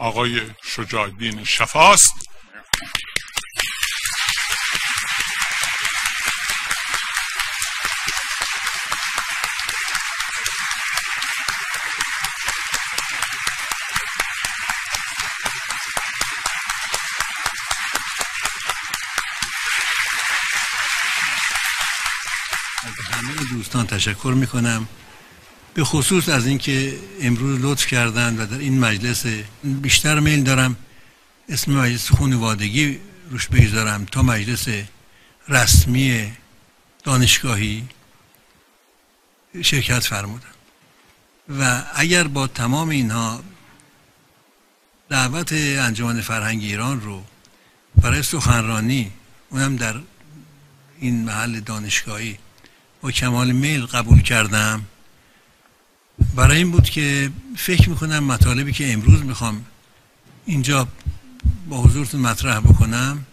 آقای شجاع الدین شفاست. از همه دوستان تشکر میکنم، به خصوص از اینکه امروز لطف کردند و در این مجلس بیشتر میل دارم اسم مجلس خانوادگی روش بگذارم تا مجلس رسمی دانشگاهی شرکت فرمودم و اگر با تمام اینها دعوت انجمن فرهنگ ایران رو برای سخنرانی اونم در این محل دانشگاهی با کمال میل قبول کردم، برای این بود که فکر میکنم مطالبی که امروز میخوام اینجا با حضورتون مطرح بکنم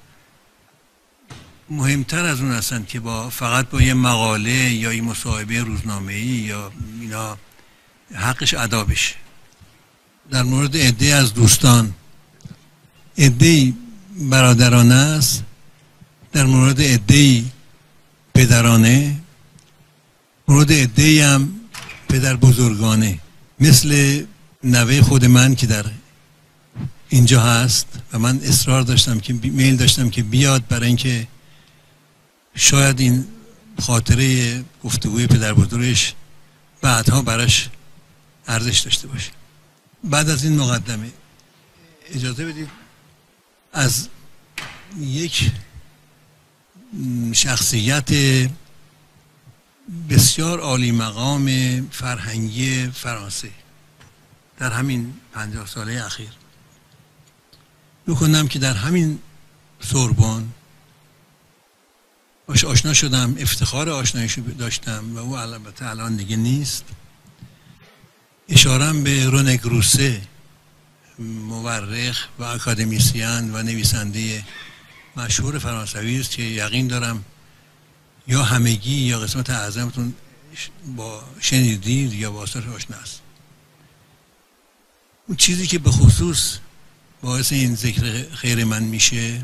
مهمتر از اون هستند که فقط با یه مقاله یا یه مصاحبه روزنامه‌ای یا اینا حقش ادا بشه. در مورد عده‌ای از دوستان عده‌ای برادرانه است، در مورد عده‌ای پدرانه، مورد عده‌ای هم پدر بزرگانه، مثل نوه خود من که در اینجا هست و من اصرار داشتم که میل داشتم که بیاد برای اینکه شاید این خاطره گفتگوی پدر بزرگش بعدها براش ارزش داشته باشه. بعد از این مقدمه اجازه بدید از یک شخصیت بسیار عالی مقام فرهنگی فرانسه در همین 50 ساله اخیر بکنم که در همین سوربن باش آشنا شدم، افتخار آشناییشو داشتم و او البته الان دیگه نیست. اشارم به رونه گروسه، مورخ و اکادمیسین و نویسنده مشهور فرانسوی است که یقین دارم یا همگی یا قسمت اعظمتون با شنیدید یا با آثارش آشنا است. اون چیزی که به خصوص باعث این ذکر خیر من میشه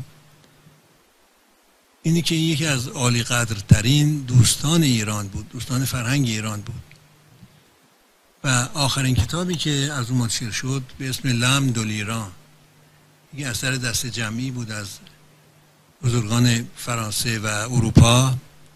اینی که یکی از عالی قدرترین دوستان ایران بود، دوستان فرهنگ ایران بود و آخرین کتابی که از اون منتشر شد به اسم لم دو لیران، یک اثر دست جمعی بود از بزرگان فرانسه و اروپا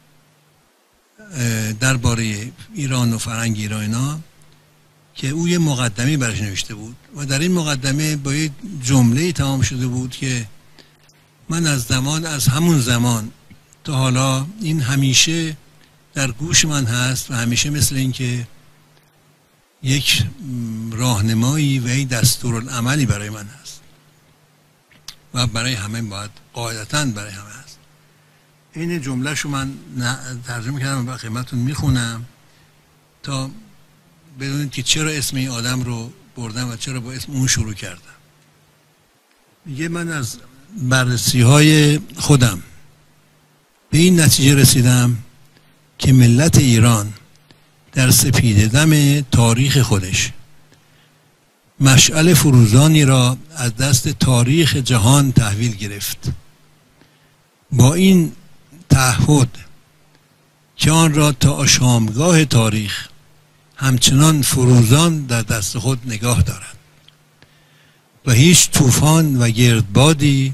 درباره ایران و فرهنگ ایران که او یه مقدمه برش نوشته بود و در این مقدمه با یه جمله تمام شده بود که من از همون زمان تا حالا این همیشه در گوش من هست و همیشه مثل این که یک راهنمایی و یک دستورالعملی برای من هست و برای همه باید قاعدتاً برای همه هست. این جمله شو من ترجمه کردم و خدمتتون میخونم تا بدونید که چرا اسم این آدم رو بردم و چرا با اسم اون شروع کردم. میگه من از بررسی های خودم به این نتیجه رسیدم که ملت ایران در سپیده دم تاریخ خودش مشعل فروزانی را از دست تاریخ جهان تحویل گرفت. با این تعهد که آن را تا آشامگاه تاریخ همچنان فروزان در دست خود نگاه دارد و هیچ طوفان و گردبادی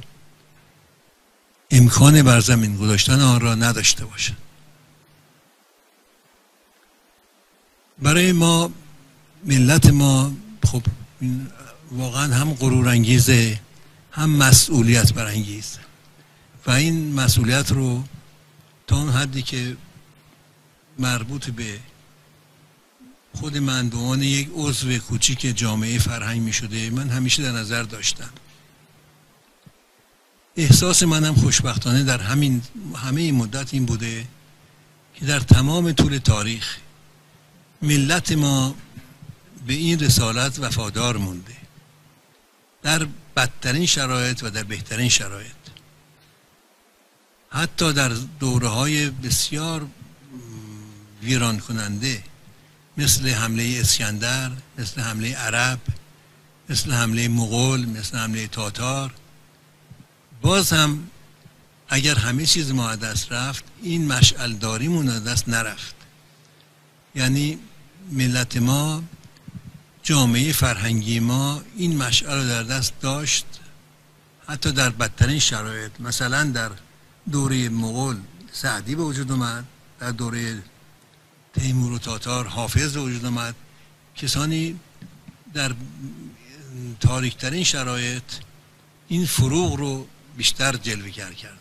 امکان بر زمین گذاشتن آن را نداشته باشد. برای ما ملت ما خب واقعا هم غرور انگیزه هم مسئولیت برانگیز و این مسئولیت رو تا اون حدی که مربوط به خود من به عنوان یک عضو کوچیک جامعه فرهنگ می شده من همیشه در نظر داشتم. احساس منم خوشبختانه در همه این مدت این بوده که در تمام طول تاریخ ملت ما به این رسالت وفادار مونده، در بدترین شرایط و در بهترین شرایط. حتی در دوره‌های بسیار ویران کننده مثل حمله اسکندر، مثل حمله عرب، مثل حمله مغول، مثل حمله تاتار. باز هم اگر همه چیز ما از دست رفت، این مشعل داریمون از دست نرفت. یعنی ملت ما، جامعه فرهنگی ما این مشعل رو در دست داشت، حتی در بدترین شرایط. مثلا در دوره مغول سعدی به وجود اومد، در دوره تیمور و تاتار حافظ به وجود اومد. کسانی در تاریکترین شرایط این فروغ رو بیشتر جلوه‌گر کردن.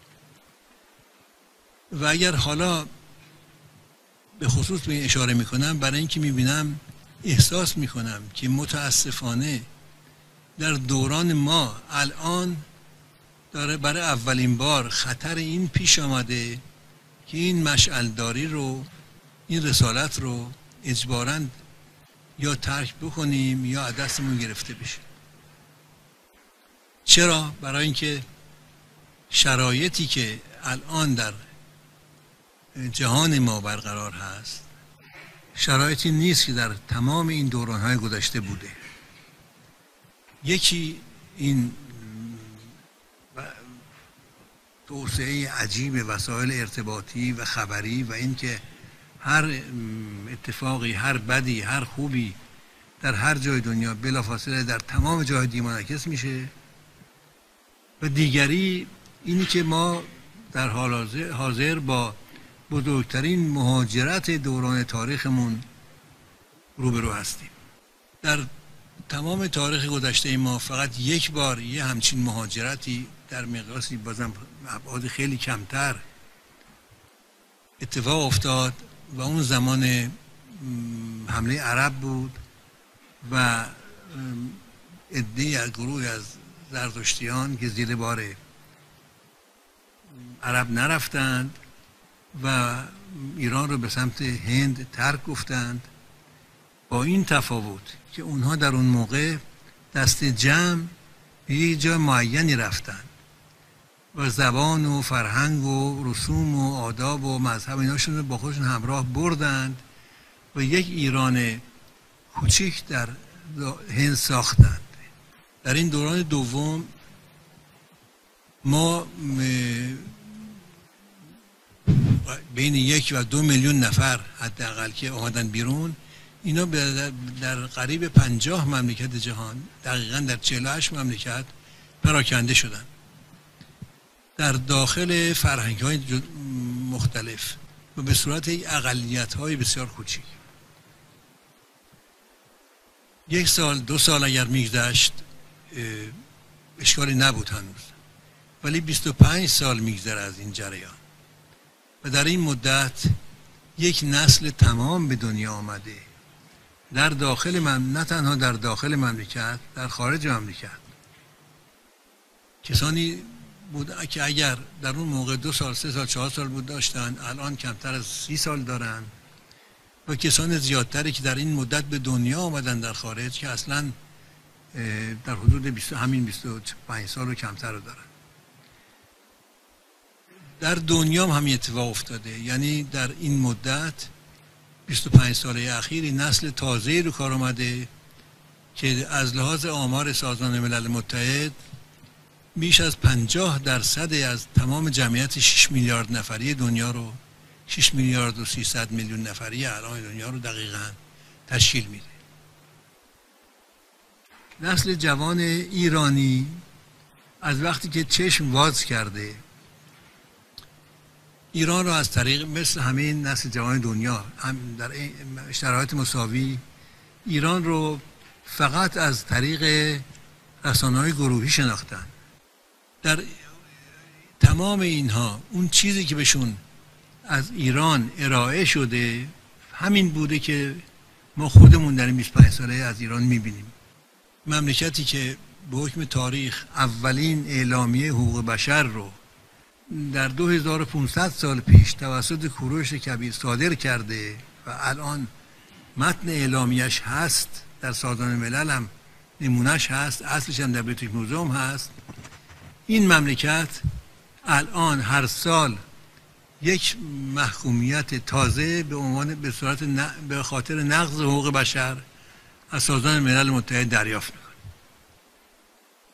و اگر حالا به خصوص به این اشاره میکنم، برای اینکه میبینم، احساس میکنم که متاسفانه در دوران ما الان داره برای اولین بار خطر این پیش آمده که این مشعلداری رو، این رسالت رو اجباراً یا ترک بکنیم یا از دستمون گرفته بشه. چرا؟ برای اینکه شرایطی که الان در جهان ما برقرار هست شرایطی نیست که در تمام این دوران‌های گذشته بوده. یکی این توسعه عجیب وسایل ارتباطی و خبری و اینکه هر اتفاقی، هر بدی، هر خوبی در هر جای دنیا بلافاصله در تمام جای دیگه منعکس میشه. و دیگری اینی که ما در حال حاضر با بزرگترین مهاجرت دوران تاریخمون روبرو هستیم. در تمام تاریخ گذشته ما فقط یک بار یه همچین مهاجرتی در مقیاسی بازم ابعاد خیلی کمتر اتفاق افتاد و اون زمان حمله عرب بود و عده‌ای از گروه از زرتشتیان که زیر بار عرب نرفتند و ایران رو به سمت هند ترک گفتند، با این تفاوت که اونها در اون موقع دست جمع به یک جای معینی رفتند و زبان و فرهنگ و رسوم و آداب و مذهب ایناشون رو با خودشون همراه بردند و یک ایران کوچیک در هند ساختند. در این دوران دوم ما بین 1 و 2 میلیون نفر حداقل که آمدن بیرون، اینا در قریب 50 مملکت جهان، دقیقاً در 48 مملکت پراکنده شدند در داخل فرهنگ‌های مختلف و به صورت اقلیت‌های بسیار کوچیک. 1 سال 2 سال اگر میگذشت اشکالی نبود هنوز، ولی 25 سال میگذره از این جریان و در این مدت یک نسل تمام به دنیا آمده، در داخل نه تنها در داخل مملکت، در خارج مملکت. کسانی بود که اگر در اون موقع 2 سال 3 سال 4 سال بود داشتن، الان کمتر از 30 سال دارن و کسان زیادتری که در این مدت به دنیا آمدن در خارج که اصلا در حدود 25 سال و کمتر رو دارن. در دنیا هم همین اتفاق افتاده، یعنی در این مدت 25 ساله اخیر نسل تازه‌ای رو کار آمده که از لحاظ آمار سازمان ملل متحد بیش از 50% از تمام جمعیت 6 میلیارد نفری دنیا رو، 6 میلیارد و 300 میلیون نفری الان دنیا رو دقیقاً تشکیل میده. نسل جوان ایرانی از وقتی که چشم باز کرده ایران رو از طریق، مثل همه نسل جوان دنیا هم در شرایط مساوی، ایران رو فقط از طریق رسانه‌های گروهی شناختن. در تمام اینها اون چیزی که بهشون از ایران ارائه شده همین بوده که ما خودمون در این 25 ساله از ایران میبینیم. مملکتی که به حکم تاریخ اولین اعلامیه حقوق بشر رو در 2500 سال پیش توسط کوروش کبیر صادر کرده و الان متن اعلامیه‌اش هست، در سازمان ملل هم نمونهش هست، اصلش هم در بریتیش موزوم هست. این مملکت الان هر سال یک محکومیت تازه به عنوان به خاطر نقض حقوق بشر از سازمان ملل متحد دریافت میکنه.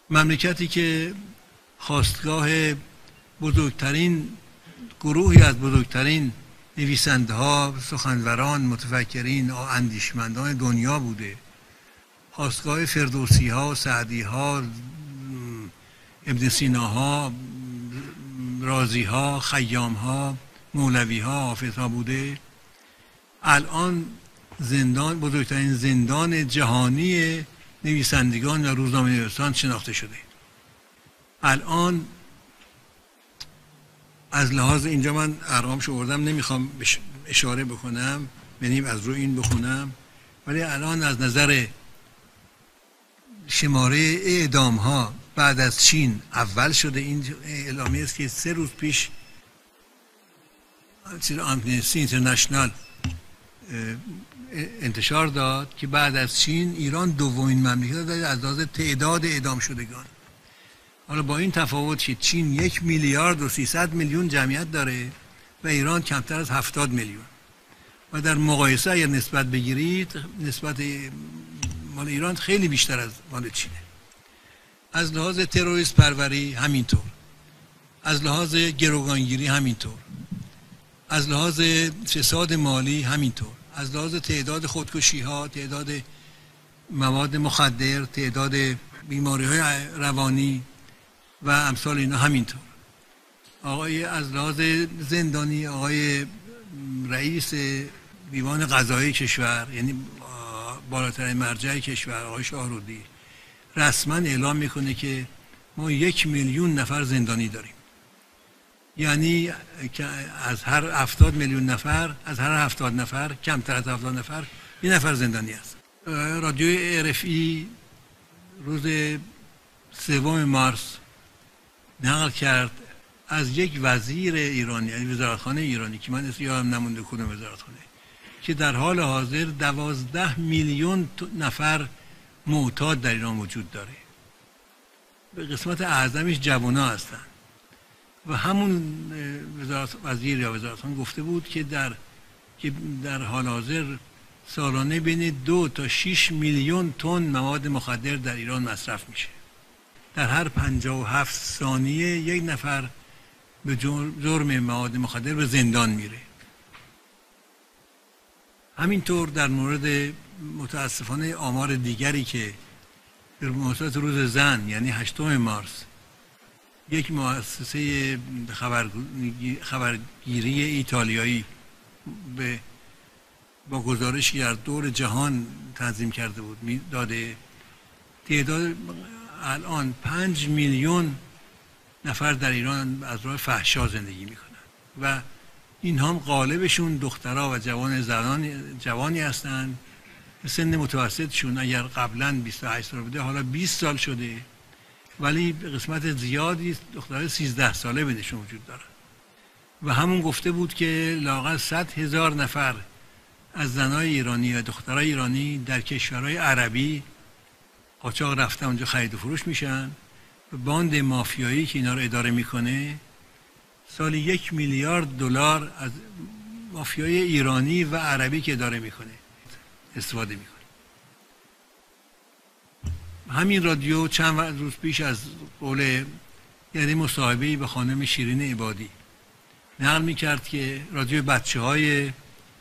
مملکتی که خاستگاه بزرگترین گروهی از بزرگترین نویسنده ها، سخنوران، متفکرین، اندیشمندان دنیا بوده، خاستگاه فردوسی ها، سعدی ها، ابن سینا ها، رازی ها، خیام ها، مولوی ها، حافظ ها بوده، الان زندان، بزرگترین زندان جهانی نویسندگان و روزنامه نویسان شناخته شده. الان از لحاظ، اینجا من ارقامش آوردم، نمیخوام اشاره بکنم، یعنی از روی این بخونم، ولی الان از نظر شماره اعدام ها بعد از چین اول شده. این اعلامیه است که 3 روز پیش آمنستی اینترنشنال انتشار داد که بعد از چین ایران دومین مملکت از لحاظ تعداد اعدام شدگان. حالا با این تفاوت که چین 1 میلیارد و 300 میلیون جمعیت داره و ایران کمتر از 70 میلیون، و در مقایسه اگر نسبت بگیرید، نسبت مال ایران خیلی بیشتر از مال چینه. از لحاظ تروریست پروری همینطور، از لحاظ گروگانگیری همینطور، از لحاظ فساد مالی همینطور، از لحاظ تعداد خودکشی ها، تعداد مواد مخدر، تعداد بیماری های روانی و امثال اینا همینطور. آقای از لحاظ زندانی، آقای رئیس دیوان قضایی کشور، یعنی بالاترین مرجع کشور، آقای شاهرودی، رسما اعلام میکنه که ما 1 میلیون نفر زندانی داریم. یعنی که از هر 70 میلیون نفر، از هر 70 نفر، کمتر از 70 نفر 1 نفر زندانی است. رادیو RFI روز 3 مارس نقل کرد از یک وزیر ایرانی، یعنی وزارتخانه ایرانی که من اسم یادم نمونده کدوم وزارتخانه، که در حال حاضر 12 میلیون نفر معتاد در ایران وجود داره. به قسمت اعظمش جوانا هستن و همون وزیر یا وزارتخانه گفته بود که در حال حاضر سالانه بین 2 تا 6 میلیون تن مواد مخدر در ایران مصرف میشه. در هر 57 ثانیه 1 نفر به جرم مواد مخدر به زندان میره. همینطور در مورد متاسفانه آمار دیگری که در مناسبت روز زن، یعنی 8 مارس، یک مؤسسه خبرگیری ایتالیایی با گزارشی در دور جهان تنظیم کرده بود، داده تعداد الان 5 میلیون نفر در ایران از راه فحشا زندگی میکنن و این هم غالبشون دخترها و جوانی هستند. سن متوسطشون اگر قبلا 28 سال بوده، حالا 20 سال شده، ولی قسمت زیادی دخترای 13 ساله بینشون وجود دارن. و همون گفته بود که لااقل 100,000 نفر از زنای ایرانی و دخترای ایرانی در کشورهای عربی قاچاق رفتن اونجا خرید و فروش میشن و باند مافیایی که اینا رو اداره میکنه سالی 1 میلیارد دلار از مافیای ایرانی و عربی که اداره میکنه استفاده میکنه. همین رادیو چند روز پیش از قول یعنی مصاحبه‌ای به خانم شیرین عبادی نقل میکرد که رادیو بچه های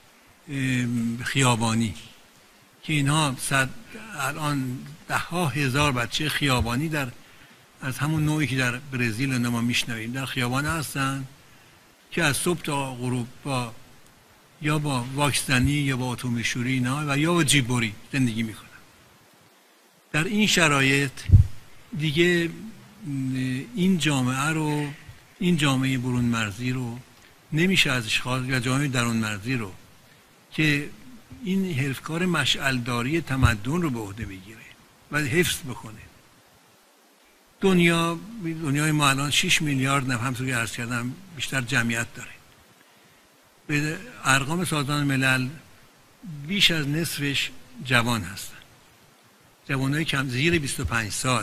خیابانی که اینها الان 10,000 بچه خیابانی از همون نوعی که در برزیل ما میشنویم در خیابان هستن که از صبح تا غروب یا با واکسنی یا با اتومبیل اینا و یا با جیبوری زندگی میکنن. در این شرایط دیگه این جامعه برون مرزی رو نمیشه ازش خواست یا جامعه درون مرزی رو که این حفظکار مشعلداری تمدن رو به عهده بگیره و حفظ بکنه. دنیای ما الان 6 میلیارد نفر، همونطور که عرض کردم، بیشتر جمعیت داره. به ارقام سازمان ملل بیش از نصفش جوان هستن، جوانای کم زیر 25 سال.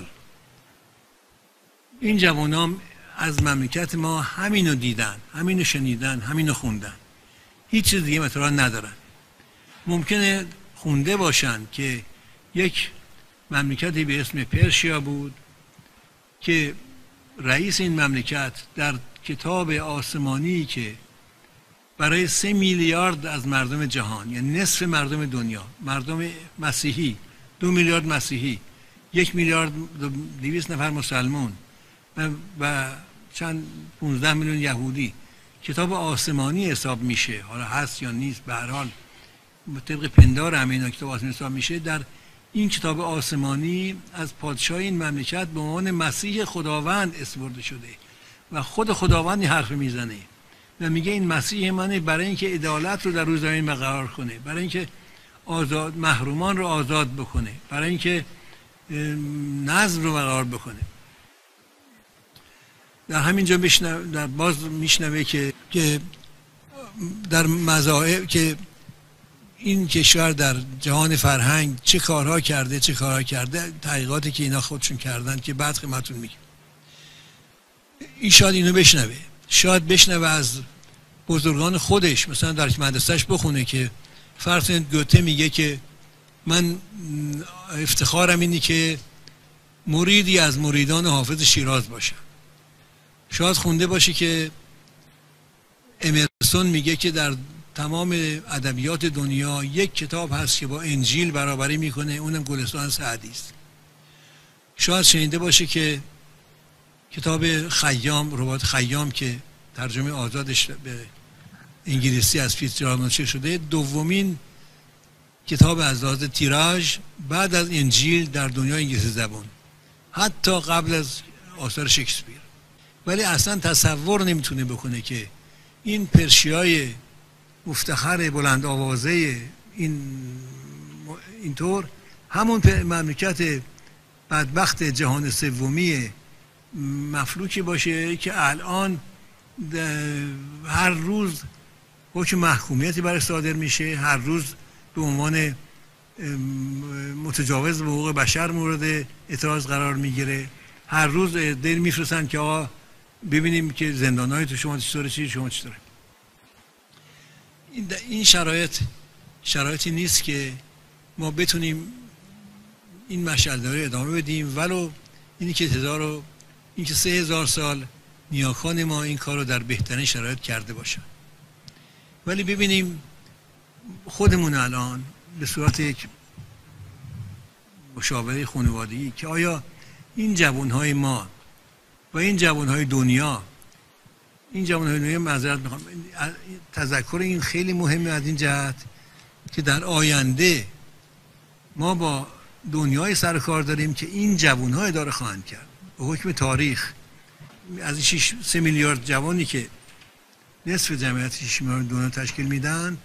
این جوانام از مملکت ما همینو دیدن، همینو شنیدن، همینو خوندن، هیچ چیز دیگه مطرح ندارن. ممکنه خونده باشن که یک مملکتی به اسم پرشیا بود که رئیس این مملکت در کتاب آسمانی که برای 3 میلیارد از مردم جهان، یعنی نصف مردم دنیا، مردم مسیحی، 2 میلیارد مسیحی، 1 میلیارد 200 نفر مسلمان و چند 15 میلیون یهودی، کتاب آسمانی حساب میشه. حالا هست یا نیست، به هر حال طبق پندار همین کتاب آسمانی حساب میشه. در این کتاب آسمانی از پادشاه این مملکت به عنوان مسیح خداوند اسم برده شده و خود خداوند این حرف میزنه و میگه این مسیح منه برای اینکه عدالت رو در روی زمین برقرار کنه، برای اینکه آزاد محرومان رو آزاد بکنه، برای اینکه نظم رو برقرار بکنه. در همینجا در باز میشنوه که در مذاهب که این کشور در جهان فرهنگ چه کارها کرده، تحقیقاتی که اینا خودشون کردن که بعد خدمتتون میگم. این شاید اینو بشنوه، شاید بشنوه از بزرگان خودش، مثلا در مدرسهش بخونه که فرض کنید گوته میگه که من افتخارم اینی که مریدی از مریدان حافظ شیراز باشم. شاید خونده باشه که امرسون میگه که در تمام ادبیات دنیا یک کتاب هست که با انجیل برابری میکنه، اونم گلستان سعدی است. شاید شنیده باشه که کتاب خیام، رباط خیام که ترجمه آزادش به انگلیسی از فیتزجرالد منتشر شده، دومین کتاب از لحاظ تیراژ بعد از انجیل در دنیای انگلیسی زبان، حتی قبل از آثار شکسپیر. ولی اصلا تصور نمیتونه بکنه که این پرشیای مفتخر بلند آوازه اینطور همون مملکت بدبخت جهان سومی مفلوکی باشه که الان هر روز حکم محکومیتی برای صادر میشه، هر روز به عنوان متجاوز به حقوق بشر مورد اعتراض قرار میگیره، هر روز دیر میفرستن که آقا ببینیم که زندانهای تو شما چطوره، شما چطوره. این شرایطی نیست که ما بتونیم این مشعل‌داری ادامه بدیم، ولو اینی که 3000 سال نیاکان ما این کار رو در بهترین شرایط کرده باشن. ولی ببینیم خودمون الان به صورت یک مشاوره خانوادگی که آیا این جوانهای ما و این جوانهای دنیا، معذرت میخوام، تذکر این خیلی مهمه از این جهت که در آینده ما با دنیای سر کار داریم که این جوانها اداره خواهند کرد. به حکم تاریخ از 3 میلیارد جوانی که نصف جمعیت 6 میلیارد دنیا تشکیل میدن،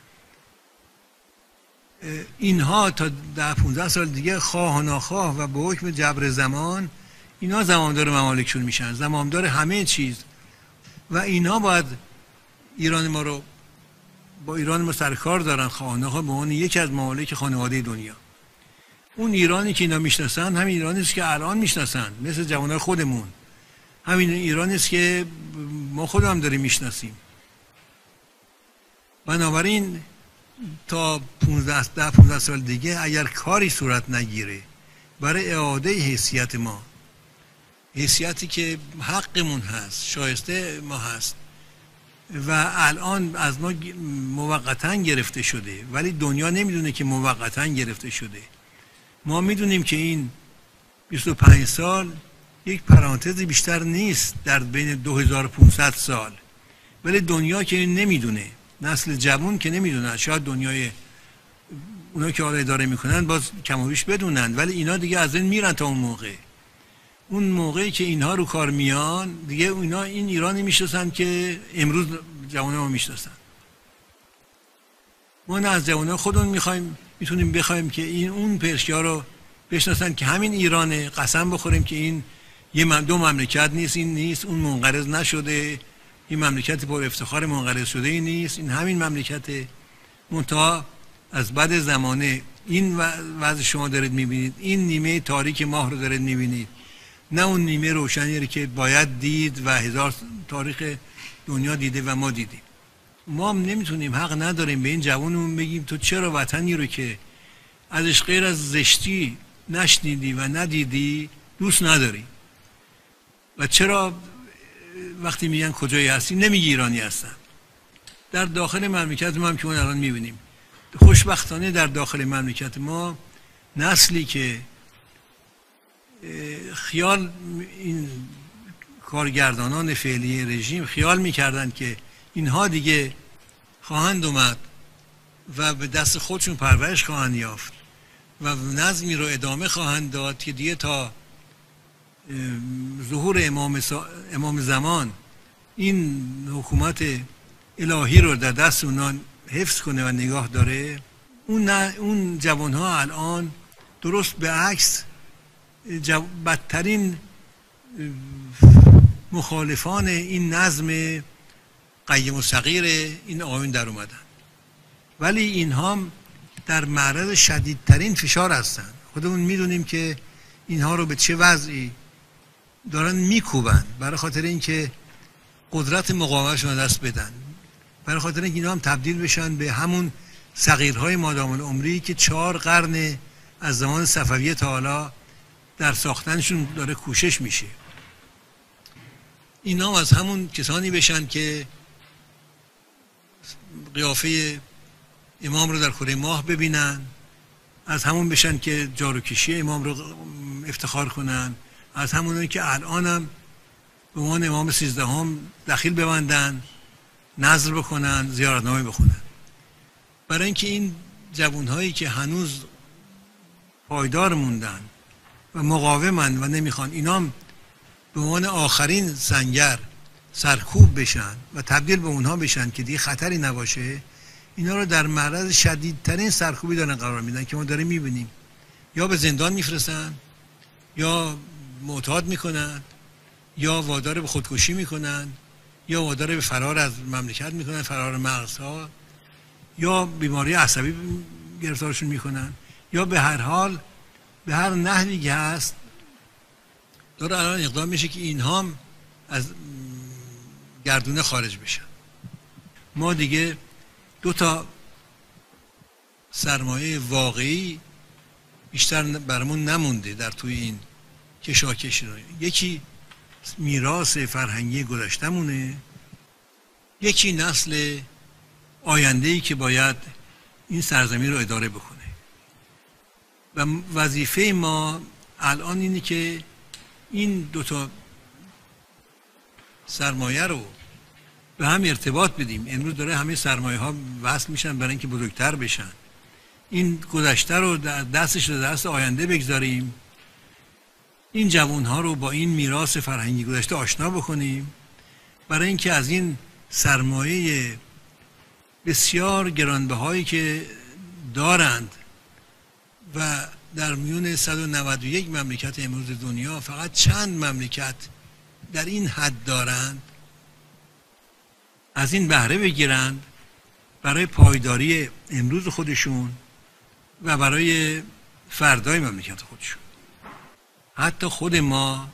اینها تا 10-15 سال دیگه خواه و ناخواه و به حکم جبر زمان اینا زمامدار ممالکشون میشن، زمامدار همه چیز، و اینا باید ایران ما رو با ایران ما سرکار دارن، خواه و ناخواه، به عنوان یکی از ممالک خانواده دنیا. اون ایرانی که اینا میشناسن همین ایرانی است که الان میشناسن، مثل جوانای خودمون، همین ایرانی است که ما خودمون داریم میشناسیم. بنابراین تا 15 سال دیگه اگر کاری صورت نگیره برای اعاده حیثیت ما، حیثیتی که حقمون هست، شایسته ما هست و الان از ما موقتاً گرفته شده، ولی دنیا نمیدونه که موقتاً گرفته شده. ما میدونیم که این 25 سال یک پرانتزی بیشتر نیست در بین 2500 سال، ولی دنیا که این نمیدونه، نسل جوان که نمیدونن، شاید دنیای اونا که حالا اداره میکنن باز کم و بیش بدونن، ولی اینا دیگه از این میرن تا اون موقعی که اینها رو کار میان دیگه اینا این ایرانی میشناسن که امروز جوانان ما میشناسن. ما نه از جوانان خودمون میتونیم بخوایم که اون پرشیا رو بشناسن که همین ایرانه، قسم بخوریم که این دو مملکت نیست، این نیست، اون منقرض نشده، این مملکت پر افتخار منقرض شده این نیست، این همین مملکت منتها از بعد زمانه این وضع شما دارید میبینید، این نیمه تاریک ماه رو دارید میبینید، نه اون نیمه روشنی که باید دید و هزار تاریخ دنیا دیده و ما دیدیم. ما نمیتونیم، حق نداریم به این جوانمون بگیم تو چرا وطنی رو که ازش غیر از زشتی نشنیدی و ندیدی دوست نداری. و چرا وقتی میگن کجایی هستی نمیگی ایرانی هستن. در داخل مملکت ما هم که اون الان میبینیم خوشبختانه در داخل مملکت ما نسلی که خیال این کارگردانان فعلی رژیم خیال میکردند که اینها دیگه خواهند اومد و به دست خودشون پرورش خواهند یافت و نظمی رو ادامه خواهند داد که دیگه تا ظهور امام زمان این حکومت الهی رو در دست اونا حفظ کنه و نگاه داره. اون جوان ها الان درست به عکس بدترین مخالفان این نظم قیم و صغیر این آیین در اومدن، ولی اینها در معرض شدیدترین فشار هستند. خودمون میدونیم که اینها رو به چه وضعی دارن میکوبن برای خاطر اینکه قدرت مقاومتشون دست بدن، برای خاطر اینکه اینا هم تبدیل بشن به همون صغیرهای مادام العمری که 4 قرن از زمان صفویه تا حالا در ساختنشون داره کوشش میشه. اینا از همون کسانی بشن که قیافه امام رو در کره ماه ببینن، از همون بشن که جاروکشی امام رو افتخار کنن، از همونایی که الان هم به عنوان امام 13 دخیل ببندن، نظر بکنن، زیارتنامه بخونن. برای اینکه این جوانهایی که هنوز پایدار موندن و مقاومن و نمیخوان اینا هم به عنوان آخرین سنگر سرکوب بشن و تبدیل به اونها بشن که دیگه خطری نباشه، اینا رو در معرض شدیدترین سرکوبی دارن قرار میدن که ما داریم میبینیم. یا به زندان میفرستن، یا معتاد میکنن، یا وادار به خودکشی میکنن، یا وادار به فرار از مملکت میکنن، فرار مغزها، یا بیماری عصبی گرفتارشون میکنن، یا به هر حال به هر نحوی که هست داره الان اقدام میشه که اینها هم از گردونه خارج بشن. ما دیگه 2 سرمایه واقعی بیشتر برامون نمونده در توی این کشاکش. یکی میراث فرهنگی گذشتمونه، یکی نسل آینده‌ای که باید این سرزمین رو اداره بکنه. و وظیفه ما الان اینه که این 2 سرمایه رو به هم ارتباط بدیم. امروز داره همه سرمایه ها وصل میشن برای اینکه بزرگتر بشن. این گذشته رو دستش رو دست آینده بگذاریم، این جوان ها رو با این میراث فرهنگی گذشته آشنا بکنیم، برای اینکه از این سرمایه بسیار گرانبهایی که دارند و در میون 191 مملکت امروز دنیا فقط چند مملکت در این حد دارند، از این بهره بگیرند برای پایداری امروز خودشون و برای فردای مملکت خودشون. حتی خود ما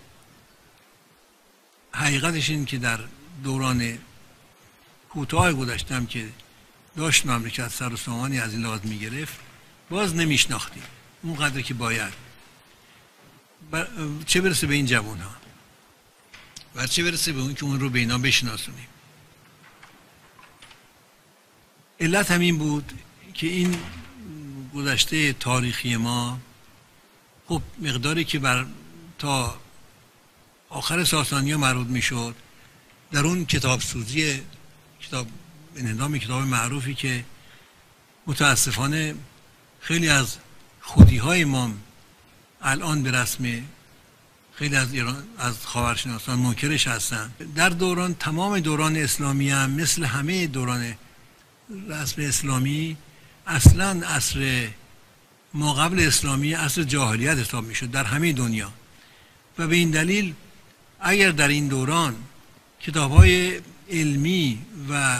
حقیقتش این که در دوران کوتاه گذشتم که داشت مملکت سر و سامانی از این لحاظ میگرفت، باز نمیشناختیم اونقدر که باید. چه برسه به این جوان ها و چه برسه به اون که اون رو به اینا بشناسونیم. علت همین بود که این گذشته تاریخی ما خب مقداری که تا آخر ساسانی ها مربوط می شد، در اون کتاب سوزی انهدام کتاب معروفی که متاسفانه خیلی از خودی های ما الان به رسم خیلی از خاورشناسان منکرش هستن. در تمام دوران اسلامی هم مثل همه دوران رسم اسلامی اصلا عصر ما قبل اسلامی عصر جاهلیت حساب میشد در همه دنیا و به این دلیل اگر در این دوران کتاب‌های علمی و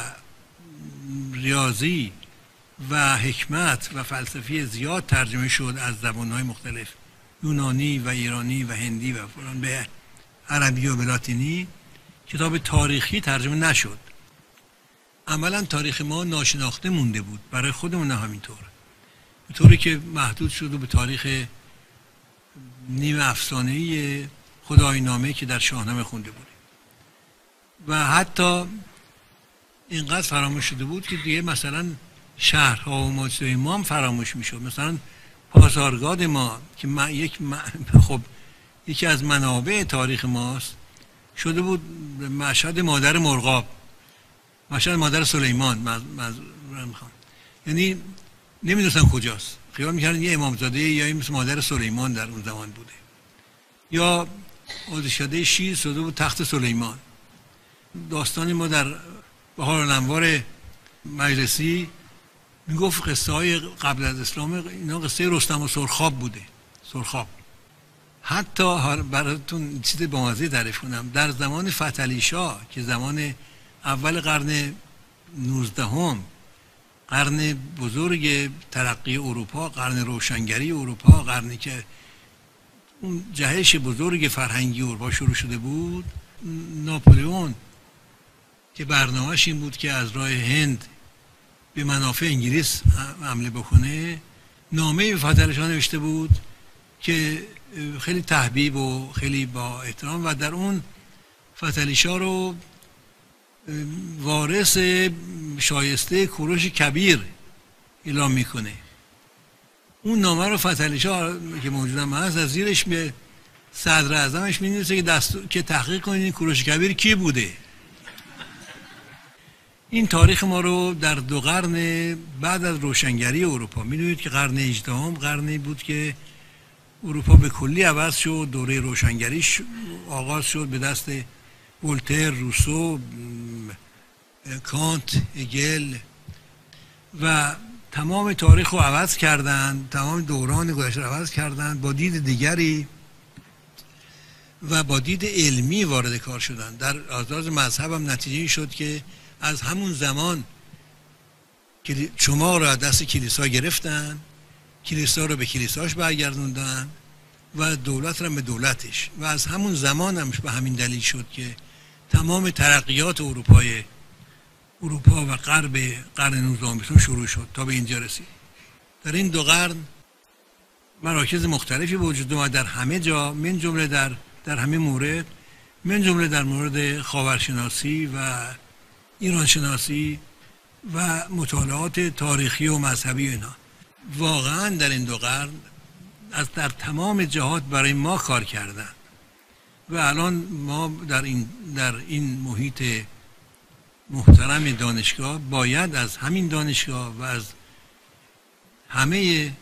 ریاضی و حکمت و فلسفی زیاد ترجمه شد از زبان‌های مختلف، یونانی و ایرانی و هندی و فلان، به عربی و به لاتینی، کتاب تاریخی ترجمه نشد. عملا تاریخ ما ناشناخته مونده بود برای خودمون، همینطور به طوری که محدود شد و به تاریخ نیمه افسانه‌ای خدای نامه که در شاهنامه خونده بودیم و حتی اینقدر فراموش شده بود که دیگه مثلا شهرها و ماجزای ما هم فراموش میشد. مثلا پاسارگاد ما که خب یکی از منابع تاریخ ماست شده بود مشهد مادر مرغاب، مشهد مادر سلیمان میخوام، یعنی نمیدونستن کجاست، خیال میکردن یه امامزاده یا این مثل مادر سلیمان در اون زمان بوده. یا آزشکده شیر شده بود تخت سلیمان. داستان ما در بهار الانوار مجلسی میگفت قصه های قبل از اسلام اینا قصه رستم و سرخاب بوده. سرخاب حتی براتون چیز بامزه تعریف کنم، در زمان فتحعلی شاه که زمان اول قرن 19 قرن بزرگ ترقی اروپا، قرن روشنگری اروپا، قرنی که اون جهش بزرگ فرهنگی اروپا شروع شده بود، ناپلئون که برنامه‌اش این بود که از راه هند به منافع انگلیس حمله بکنه، نامه‌ای به فتحعلی شاه نوشته بود که خیلی تحبیب و خیلی با احترام و در اون فتحعلی شاه رو وارث شایسته کوروش کبیر اعلام میکنه. اون نامه رو فتحعلی شاه که موجودم هست از زیرش به صدر اعظمش می‌نویسه که تحقیق کنید کوروش کبیر کی بوده. این تاریخ ما رو در 2 قرن بعد از روشنگری اروپا، میدونید که قرن 18 قرنی بود که اروپا به کلی عوض شد، دوره روشنگریش آغاز شد به دست ولتر، روسو، کانت، هگل و تمام تاریخ رو عوض کردند، تمام دوران گذشته رو عوض کردند، با دید دیگری و با دید علمی وارد کار شدند. در آزاز مذهب هم نتیجه این شد که از همون زمان شما رو از دست کلیسا گرفتن، کلیسا رو به کلیساش برگردوندن و دولت رو به دولتش، و از همون زمان هم به همین دلیل شد که تمام ترقیات اروپا و غرب قرن 19 شروع شد تا به اینجا رسید. در این 2 قرن مراکز مختلفی وجود اومد در همه جا، من جمله در همه مورد، من جمله در مورد خاورشناسی و ایران شناسی و مطالعات تاریخی و مذهبی اینا. واقعا در این 2 قرن در تمام جهات برای ما کار کردن و الان ما در این محیط محترم دانشگاه باید از همین دانشگاه و از همه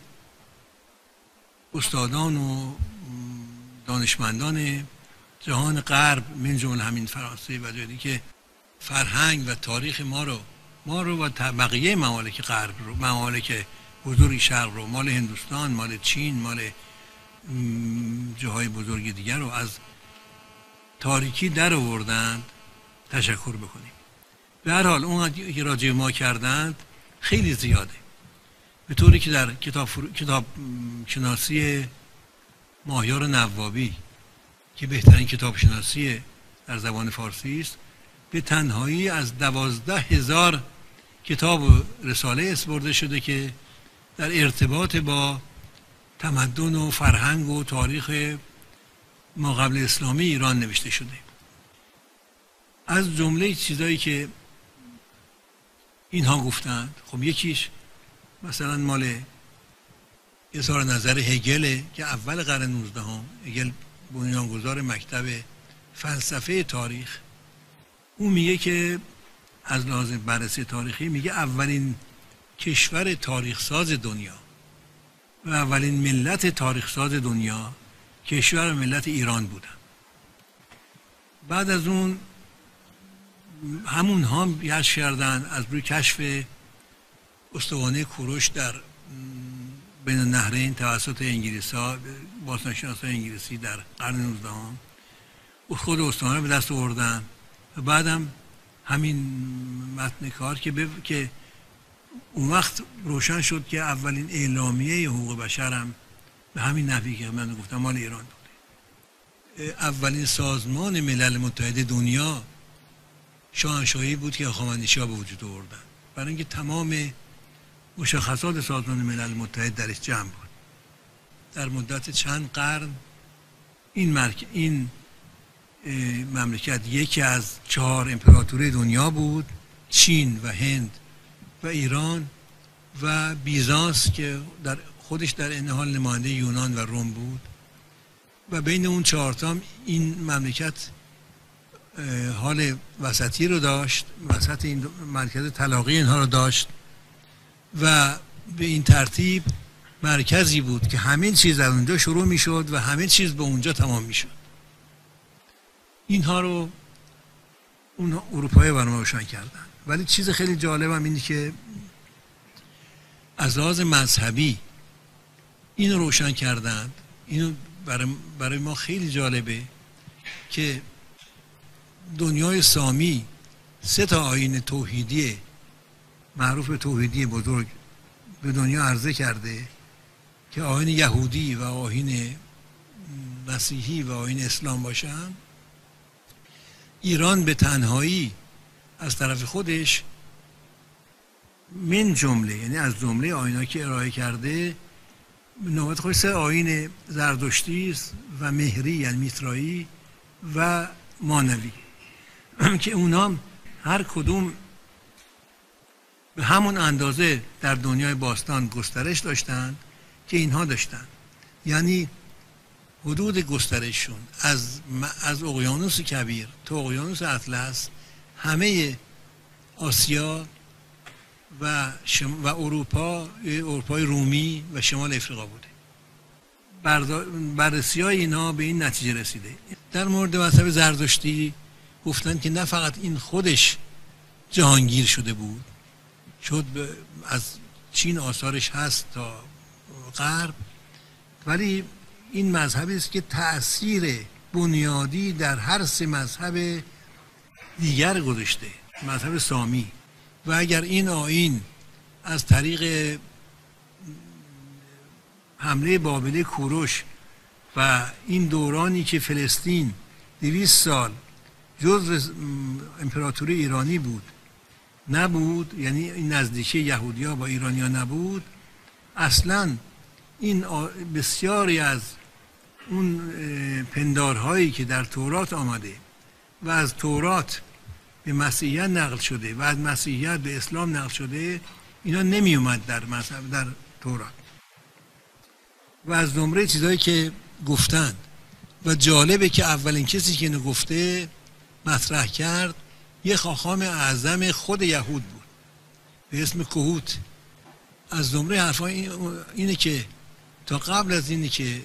استادان و دانشمندان جهان غرب من جمله همین فرانسه و جایی که فرهنگ و تاریخ ما رو و بقیه ممالک غرب رو، ممالک بزرگ شرق رو، مال هندوستان، مال چین، مال جاهای بزرگ دیگر رو از تاریکی در آوردند، تشکر بکنیم. به هر حال اون که راجع ما کردند خیلی زیاده، به طوری که در کتاب شناسی ماهیار نوابی که بهترین کتاب شناسی در زبان فارسی است، به تنهایی از 12,000 کتاب و رساله اسپرده شده که در ارتباط با تمدن و فرهنگ و تاریخ ما قبل اسلامی ایران نوشته شده. از جمله چیزایی که اینها گفتند، خب یکیش مثلا مال اظهار نظر هگل که اول قرن 19 هگل بنیانگذار مکتب فلسفه تاریخ، اون میگه که از لحاظ بررسی تاریخی میگه اولین کشور تاریخ ساز دنیا و اولین ملت تاریخ ساز دنیا کشور و ملت ایران بودن. بعد از اون همون ها کشف کردن از روی کشف استوانه کوروش در بین النهرین توسط انگلیس‌ها، باستانشناسان انگلیسی در قرن 19 خود استوانه به دست آوردن و بعدم همین متن کار که اون وقت روشن شد که اولین اعلامیه حقوق بشر هم به همین نحوی که من گفتم مال ایران بوده. اولین سازمان ملل متحد دنیا شاهنشاهی بود که هخامنشی‌ها به وجود آوردن، برای اینکه تمام مشخصات سازمان ملل متحد درش جمع بود. در مدت چند قرن این مملکت یکی از 4 امپراتوری دنیا بود، چین و هند و ایران و بیزانس که خودش در این حال نماینده یونان و روم بود و بین اون 4 تا این مملکت حال وسطی رو داشت، وسط این مرکز تلاقی اینها رو داشت و به این ترتیب مرکزی بود که همه چیز از اونجا شروع می شد و همه چیز به اونجا تمام می شد. اینها رو اون اروپایی برنامه روشن کردن. ولی چیز خیلی جالب هم اینه که از لحاظ مذهبی اینو روشن کردند. اینو برای ما خیلی جالبه که دنیای سامی 3 تا آیین توحیدی معروف به توحیدی بزرگ به دنیا عرضه کرده که آیین یهودی و آیین مسیحی و آیین اسلام باشن. ایران به تنهایی از طرف خودش من جمله، یعنی از جمله آیین‌هایی که ارائه کرده، نوبت خودش 3 آیین زردشتی و مهری یعنی میترایی و مانوی که اونا هر کدوم به همون اندازه در دنیای باستان گسترش داشتند که اینها داشتند. یعنی حدود گسترششون از اقیانوس کبیر تا اقیانوس اطلس همه آسیا و اروپای رومی و شمال افریقا بوده. بررسی های اینا به این نتیجه رسیده. در مورد مذهب زردشتی گفتن که نه فقط این خودش جهانگیر شده بود، شد از چین آثارش هست تا غرب، ولی این مذهبی است که تأثیر بنیادی در هر 3 مذهب دیگر گذاشته، مذهب سامی. و اگر این آیین از طریق حمله بابل کوروش و این دورانی که فلسطین 200 سال جزء امپراتوری ایرانی بود نبود، یعنی این نزدیکی یهودیا با ایرانیا نبود، اصلا این بسیاری از اون پندارهایی که در تورات آمده و از تورات به مسیحیت نقل شده و از مسیحیت به اسلام نقل شده، اینا نمی اومد در تورات و از زمره چیزایی که گفتند. و جالبه که اولین کسی که اینو گفته مطرح کرد یه خاخام اعظم خود یهود بود به اسم کهوت. از زمره حرفای اینه که تا قبل از اینه که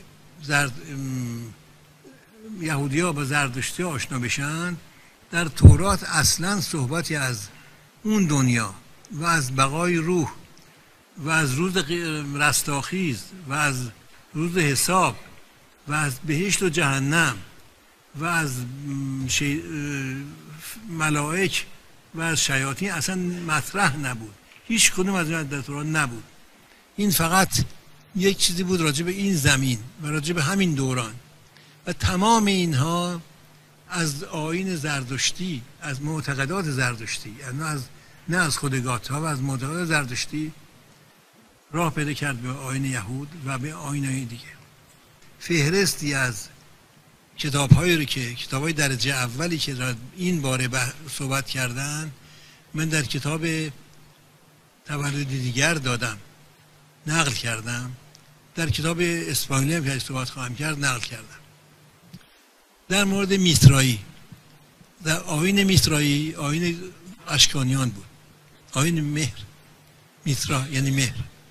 یهودی‌ها با زردشتی آشنا بشن، در تورات اصلا صحبتی از اون دنیا و از بقای روح و از روز رستاخیز و از روز حساب و از بهشت و جهنم و از ملائک و از شیاطین اصلا مطرح نبود. هیچ کدوم از این در تورات نبود. این فقط یک چیزی بود راجع به این زمین و راجع به همین دوران و تمام اینها از آیین زردشتی، از معتقدات زردشتی، یعنی نه از خود گاتا و از معتقدات زردشتی راه پیدا کرد به آیین یهود و به آیین‌های دیگه. فهرستی از کتاب‌هایی رو که کتاب‌های درجه اولی که این باره صحبت کردن من در کتاب تولد دیگر دادم، نقل کردم. در کتاب اسپانیایی هم که صحبت خواهم کرد نقل کردم. در مورد میترایی، در آیین میترایی آیین اشکانیان بود، آیین مهر. میترا یعنی مهر.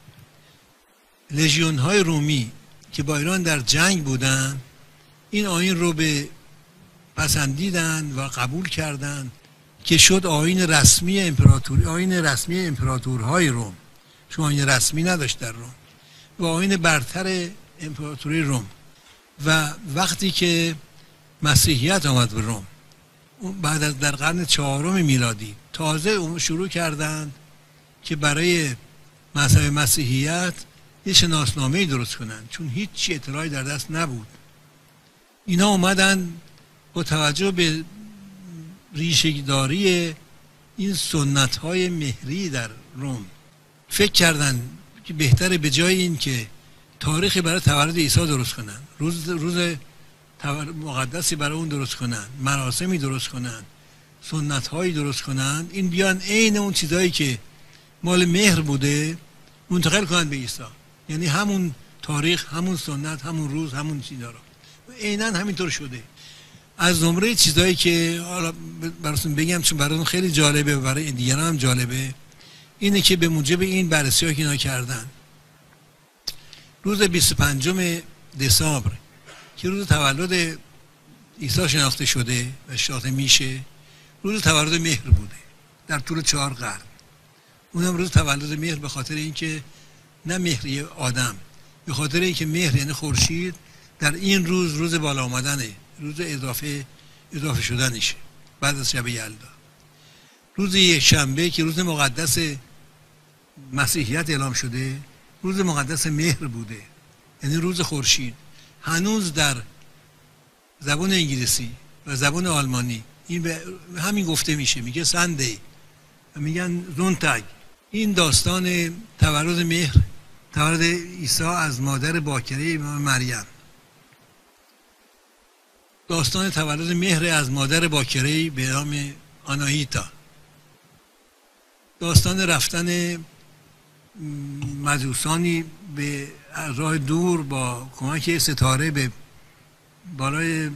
لژیون های رومی که با ایران در جنگ بودن این آیین رو به پسندیدن و قبول کردند که شد آیین رسمی امپراتوری، آیین رسمی امپراتورهای روم، چون آیین رسمی نداشت در روم، و آیین برتر امپراتوری روم. و وقتی که مسیحیت آمد به روم بعد از در قرن 4 میلادی تازه شروع کردند که برای مذهب مسیحیت یه شناسنامه‌ای درست کنند، چون هیچ اطلاعی در دست نبود. اینا اومدن با توجه به ریشه‌داری این سنت‌های مهری در روم فکر کردن که بهتره به جای این که تاریخی برای تولد عیسی درست کنن، روز مقدسی برای اون درست کنن، مراسمی درست کنن، سنت هایی درست کنن، این بیان عین اون چیزایی که مال مهر بوده منتقل کنن به عیسی. یعنی همون تاریخ، همون سنت، همون روز، همون چیزا رو عیناً همینطور شده. از زمره چیزایی که حالا براتون بگم چون براتون خیلی جالبه و برای دیگران هم جالبه، اینه که به موجب این بررسی‌هایی که اینا کردن، روز 25 دسامبر که روز تولد عیسی شناخته شده و شناخته میشه، روز تولد مهر بوده در طول 4 قرن. اونم روز تولد مهر به خاطر اینکه نه مهری آدم، به خاطر اینکه مهر یعنی خورشید در این روز بالا آمدنه، روز اضافه شدنشه بعد از شب یلدا. روز یکشنبه که روز مقدس مسیحیت اعلام شده، روز مقدس مهر بوده، یعنی روز خورشید. هنوز در زبان انگلیسی و زبان آلمانی این به همین گفته میشه، میگه سندی و میگن زونتاگ. این داستان تولد مهر، تولد عیسی از مادر باکره مریم، داستان تولد مهر از مادر باکره به نام آناهیتا، داستان رفتن مجوسانی به راه دور با کمک ستاره به بالای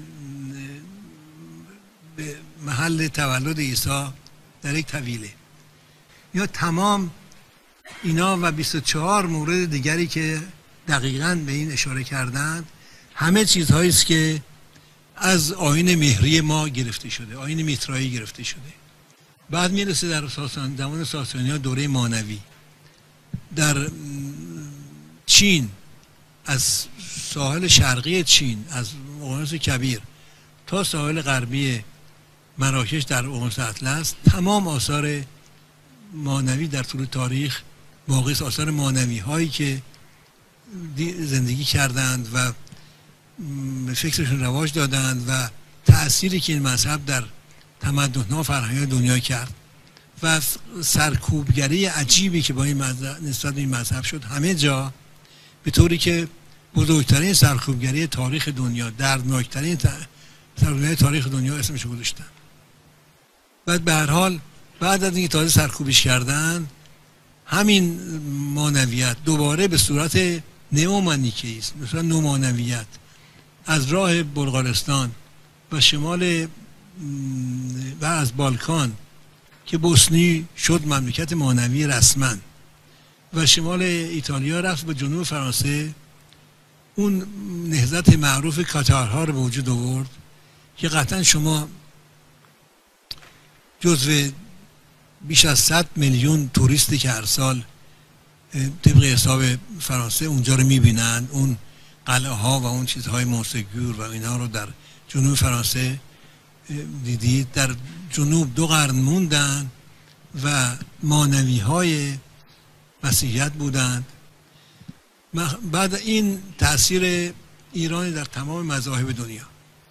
به محل تولد عیسی در یک طویله. یا تمام اینا و 24 مورد دیگری که دقیقاً به این اشاره کردند، همه چیزهایی است که از آیین مهری ما گرفته شده، آیین میترایی گرفته شده. بعد میرسه در زمان ساسانی‌ها دوره مانوی. در چین، از ساحل شرقی چین، از اقیانوس کبیر تا ساحل غربی مراکش در اقیانوس اطلس، تمام آثار مانوی در طول تاریخ باقی است. آثار مانوی هایی که زندگی کردند و فکرشون رواج دادند و تأثیری که این مذهب در تمدن‌ها و فرهنگ دنیا کرد و سرکوبگری عجیبی که با این مذهب نسبت به این مذهب شد همه جا، به طوری که بزرگترین سرکوبگری تاریخ دنیا، دردناکترین سرکوبگری تاریخ دنیا اسمش رو گذاشتن. بعد به هر حال بعد از اینکه تازه سرکوبش کردن، همین مانویت دوباره به صورت نئومانیکئیسم، به صورت نومانویت، از راه بلغارستان و شمال و از بالکان که بوسنی شد مملکت مانوی رسما و شمال ایتالیا رفت به جنوب فرانسه، اون نهضت معروف کاتارها رو به وجود آورد که قطعا شما جزو بیش از 100 میلیون توریستی که هر سال طبق حساب فرانسه اونجا رو میبینن، اون قلعه ها و اون چیزهای مونسگور و اینا رو در جنوب فرانسه دیدید. در جنوب 2 قرن موندن و مانوی های مسیحیت بودند. بعد این تأثیر ایرانی در تمام مذاهب دنیا،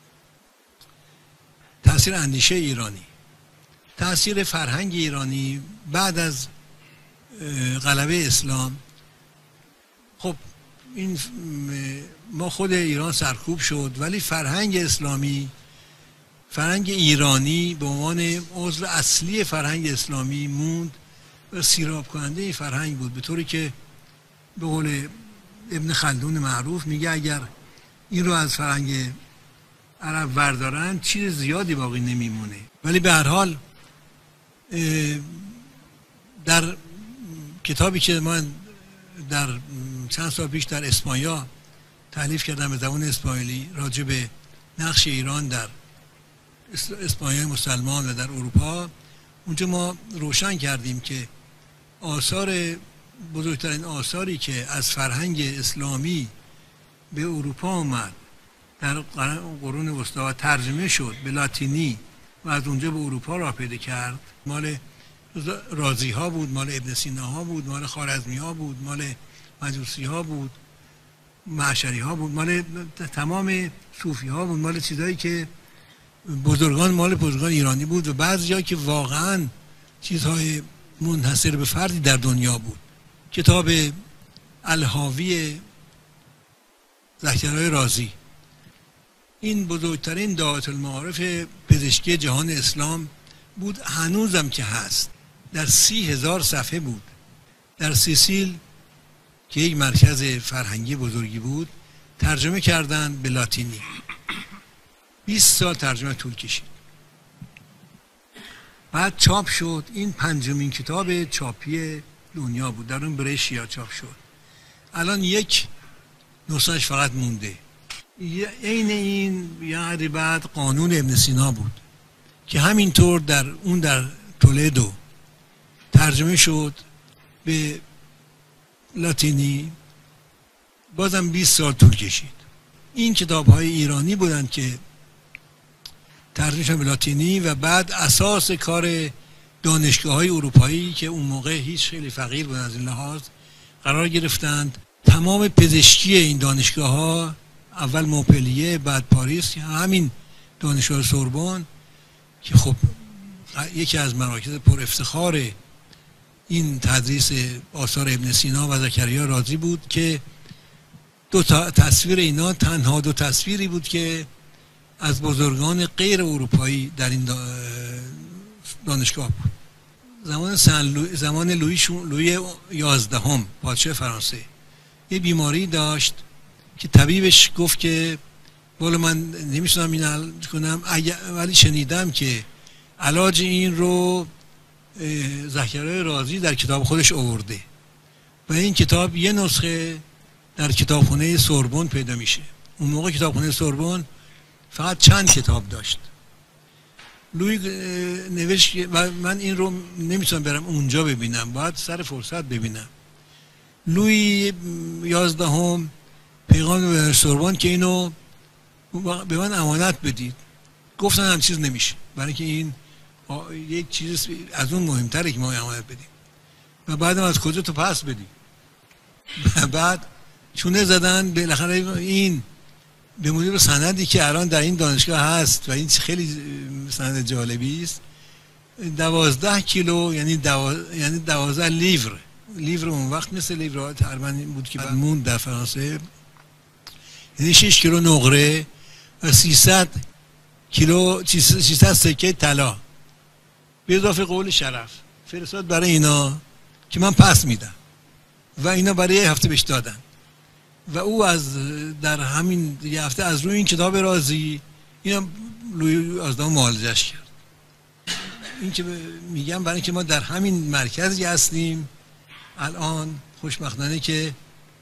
تأثیر اندیشه ایرانی، تأثیر فرهنگ ایرانی بعد از غلبه اسلام. خب این ما خود ایران سرکوب شد، ولی فرهنگ اسلامی، فرهنگ ایرانی به عنوان عضو اصلی فرهنگ اسلامی موند و سیراب کننده این فرهنگ بود، به طوری که به قول ابن خلدون معروف میگه اگر این رو از فرهنگ عرب وردارن چیز زیادی باقی نمیمونه. ولی به هر حال در کتابی که من در چند سال پیش در اسپانیا تألیف کردم به زبان اسپانیایی راجع به نقش ایران در اسپانیای مسلمان و در اروپا، اونجا ما روشن کردیم که بزرگترین آثاری که از فرهنگ اسلامی به اروپا اومد در قرون وسطی ترجمه شد به لاتینی و از اونجا به اروپا راه پیدا کرد، مال رازی ها بود، مال ابن سینا ها بود، مال خوارزمی ها بود، مال مجوسی ها بود، معشری ها بود، مال تمام صوفی ها بود، مال چیزایی که مال بزرگان ایرانی بود و بعضی جایی که واقعا چیزهای منحصر به فردی در دنیا بود. کتاب الحاوی زکریا رازی این بزرگترین دعایت المعارف پزشکی جهان اسلام بود، هنوزم که هست. در 30,000 صفحه بود. در سیسیل که یک مرکز فرهنگی بزرگی بود ترجمه کردن به لاتینی. 20 سال ترجمه طول کشید. بعد چاپ شد. این 5مین کتاب چاپی دنیا بود، در اون بریشیا چاپ شد. الان یک نسخه‌اش فقط مونده. عین این یعنی بعد قانون ابن سینا بود که همینطور در تولدو ترجمه شد به لاتینی، بازم 20 سال طول کشید. این کتاب‌های ایرانی بودند که ترجمه شدن به لاتینی و بعد اساس کار دانشگاه‌های اروپایی که اون موقع هیچ خیلی فقیر بودن از این لحاظ قرار گرفتند. تمام پزشکی این دانشگاه‌ها، اول مونپلیه بعد پاریس، همین دانشگاه سوربن که خب یکی از مراکز پر افتخار این تدریس آثار ابن سینا و زکریا رازی بود که دو تصویر اینا تنها دو تصویری بود که از بزرگان غیر اروپایی در این دانشگاه بود. زمان لویی 11 پادشاه فرانسه یه بیماری داشت که طبیبش گفت که والا من نمیتونم این حل کنم، ولی شنیدم که علاج این رو زکریا رازی در کتاب خودش آورده و این کتاب یه نسخه در کتابخانه سوربن پیدا میشه. اون موقع کتابخانه سوربن فقط چند کتاب داشت. لوی نوشت و من این رو نمیتونم برم اونجا ببینم، باید سر فرصت ببینم. لوی 11 پیغام به سوربن که اینو به من امانت بدید. گفتن هم چیز نمیشه، برای که این یک چیز از اون مهمتره که ما امانت بدیم و بعدم از کجا تو پس بدیم. بعد چونه زدن بالاخره این به مدیر سندی که الان در این دانشگاه هست و این خیلی سند جالبی است، 12 کیلو یعنی 12 لیور اون وقت مثل لیورات تقریبا بود که موند در فرانسه، یعنی 6 کیلو نقره و 300 سکه طلا به اضافه قول شرف فرستاد برای اینا که من پس میدم و اینا برای هفته بهش دادن و او در همین یه هفته از روی این کتاب رازی اینا لویی 11 معالجهش کرد. این که میگم برای که ما در همین مرکزی هستیم الان، خوشبختانه که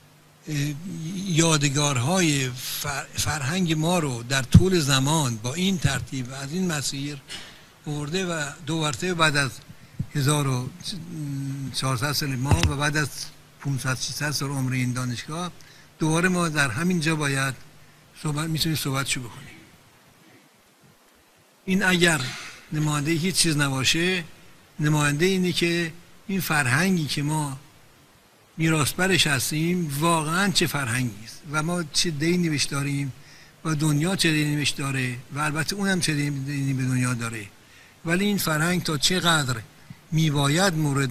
یادگارهای فرهنگ ما رو در طول زمان با این ترتیب از این مسیر برده و دو مرتبه بعد از 1400 سال ما و بعد از 500-600 سال عمر این دانشگاه دوباره ما در همین جا باید میتونیم صحبتشو بکنیم. این اگر نماینده هیچ چیز نباشه، نماینده اینه که این فرهنگی که ما میراثبرش هستیم واقعا چه فرهنگی است و ما چه دینی بهش داریم و دنیا چه دینی بهش داره و البته اونم چه دینی به دنیا داره، ولی این فرهنگ تا چقدر میباید مورد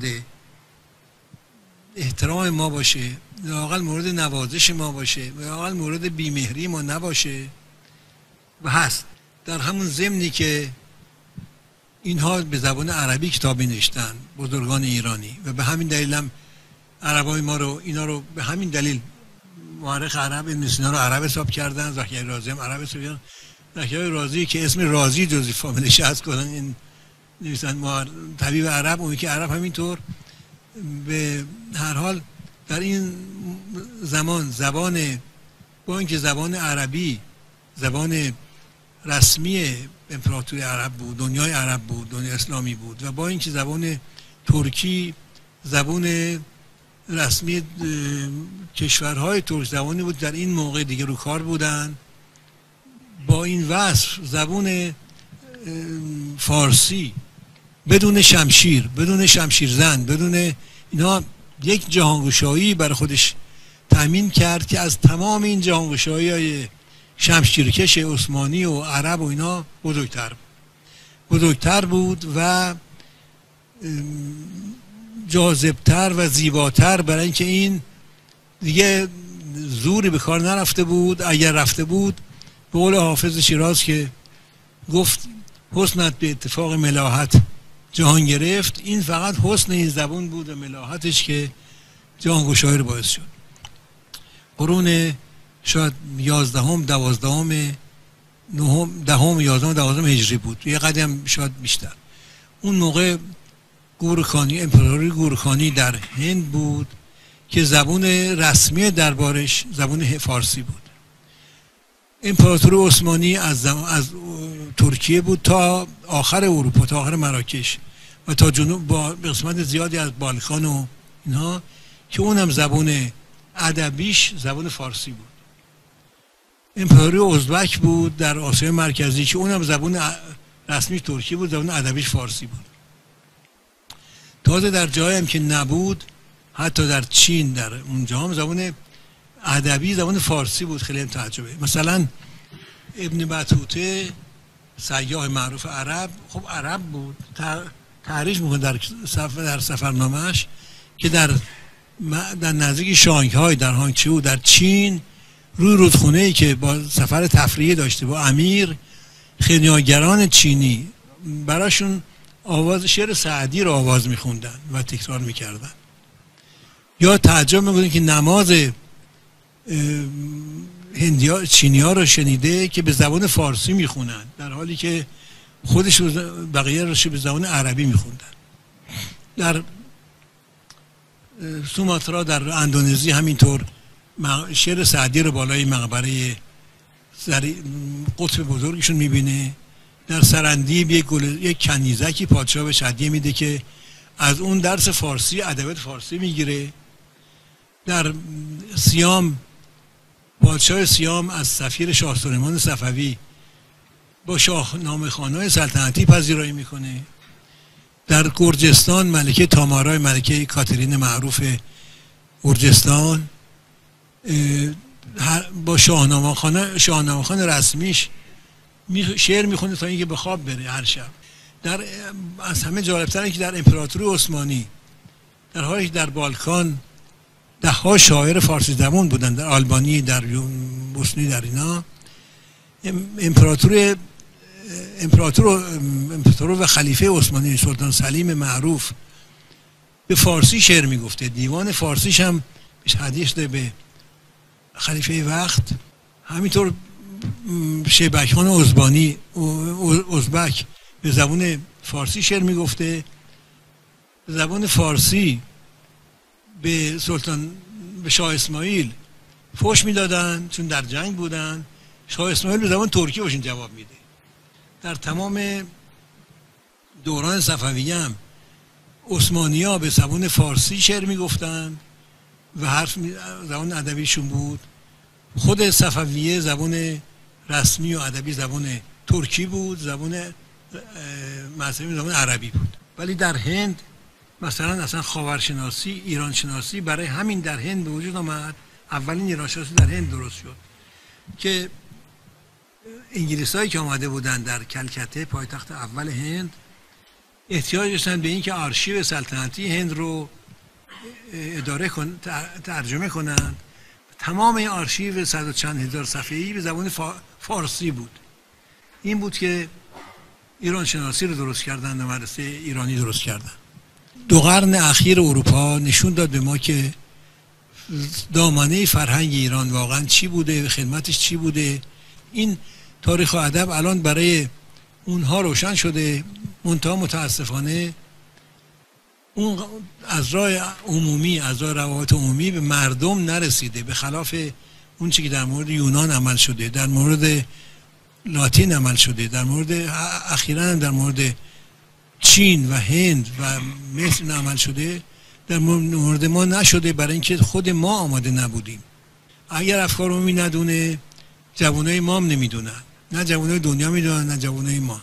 احترام ما باشه، لااقل مورد نوازش ما باشه، لااقل مورد بیمهری ما نباشه و هست. در همون ضمنی که اینها به زبان عربی کتاب نوشتن بزرگان ایرانی و به همین دلیل هم عربای ما رو اینا رو به همین دلیل مورخ عرب ابن سینا رو عرب حساب کردن، زکریا رازی هم عرب حساب کردن. زکریا رازی که اسم رازی جزئی فامیلش هست کردن این نویسن طبیب عرب، اون که عرب همینطور. به هر حال در این زبان با اینکه زبان عربی زبان رسمی امپراتوری عرب بود، دنیای عرب بود، دنیای اسلامی بود و با اینکه زبان ترکی زبان رسمی کشورهای ترک زبانی بود، در این موقع دیگه رو کار بودن. با این وصف زبان فارسی بدون شمشیر، بدون شمشیرزن، بدون اینا یک جهانگشایی برای خودش تامین کرد که از تمام این جهانگشایی‌های شمشیرکش عثمانی و عرب و اینا بزرگتر بود و جاذبتر و زیباتر، برای اینکه این دیگه زوری به کار نرفته بود. اگر رفته بود قول حافظ شیراز که گفت حسنت به اتفاق ملاحت جهان گرفت، این فقط حسن این زبون بود و ملاحتش که جهان گشایی رو باعث شد. قرون شاید 11ام 12ام 9ام 10ام 11ام 12ام هجری بود، یه قدم شاید بیشتر. اون موقع گورکانی، امپراتوری گورکانی در هند بود که زبون رسمی دربارش زبون فارسی بود. امپراتوری عثمانی از ترکیه بود تا آخر اروپا، تا آخر مراکش و تا جنوب با قسمت زیادی از بالکان و اینها، که اونم زبون ادبیش زبون فارسی بود. امپراتوری ازبک بود در آسیای مرکزی که اونم زبون رسمی ترکی بود، زبون ادبیش فارسی بود. تازه در جایی هم که نبود، حتی در چین در اونجا هم زبان ادبی زبان فارسی بود. خیلی هم تعجبه. مثلا ابن بطوطه سیاح معروف عرب، خب عرب بود، تعریف میکنه در سفرنامه‌اش که در نزدیک شانگهای، در هانگچو در چین، روی رودخونه‌ای که با سفر تفریحی داشته با امیر، خنیاگران چینی براشون آواز شعر سعدی رو آواز میخوندن و تکرار میکردن. یا تعجب میکنه که نماز چینی ها رو شنیده که به زبان فارسی میخونن، در حالی که خودش بقیه رو به زبان عربی میخوندن. در سوماترا در اندونزی همینطور شعر سعدی رو بالای مقبره قطب بزرگشون میبینه. در سرندیب یک کنیزکی پادشاه بهش هدیه میده که از اون درس فارسی، ادبیات فارسی میگیره. در سیام پادشاه سیام از سفیر شاه سلیمان صفوی با شاهنامه خوان‌های سلطنتی پذیرایی میکنه. در گرجستان ملکه تامارای، ملکه کاترین معروف گرجستان، با شاهنامه خوان رسمیش شعر میخونه تا اینکه به خواب بره هر شب. از همه جالبتر اینه که در امپراتوری عثمانی، در حالی که در بالکان ده ها شاعر فارسی زبان بودن، در آلبانی، در بوسنی، در اینا، امپراتور و خلیفه عثمانی سلطان سلیم معروف به فارسی شعر میگفته. دیوان فارسیش هم بهش هدیه شده به خلیفه وقت. همینطور شیبک خان ازبک به زبان فارسی شعر میگفته. زبان فارسی به شاه اسماعیل فحش میدادن چون در جنگ بودن. شاه اسماعیل به زبان ترکی باشون جواب میده. در تمام دوران صفویه هم عثمانی‌ها به زبان فارسی شعر میگفتن و زبان ادبیشون بود. خود صفویه زبان رسمی و ادبی زبان ترکی بود، زبان مذهبی زبان عربی بود. ولی در هند مثلا اصلا خاورشناسی، ایران شناسی برای همین در هند به وجود آمد. اولین ایران شناسی در هند درست شد که انگلیسایی که آمده بودن در کلکته، پایتخت اول هند، احتیاج داشتن به اینکه آرشیو سلطنتی هند رو ترجمه کنند. تمام این آرشیو 100 و چند هزار صفحه‌ای به زبان فارسی بود. این بود که ایران شناسی رو درست کردن و مدرسه ایرانی درست کردن. 2 قرن اخیر اروپا نشون داد به ما که دامنه فرهنگ ایران واقعا چی بوده، خدمتش چی بوده. این تاریخ و ادب الان برای اونها روشن شده، منتها متاسفانه اون از راه عمومی، از راه روابط عمومی به مردم نرسیده، به خلاف اون چیزی که در مورد یونان عمل شده، در مورد لاتین عمل شده، در مورد اخیراً در مورد چین و هند و مصر عمل شده، در مورد ما نشده، برای اینکه خود ما آماده نبودیم. اگر افکار عمومی ندونه، جوانای ما هم نمیدونن، نه جوانای دنیا میدونن نه جوانای ما.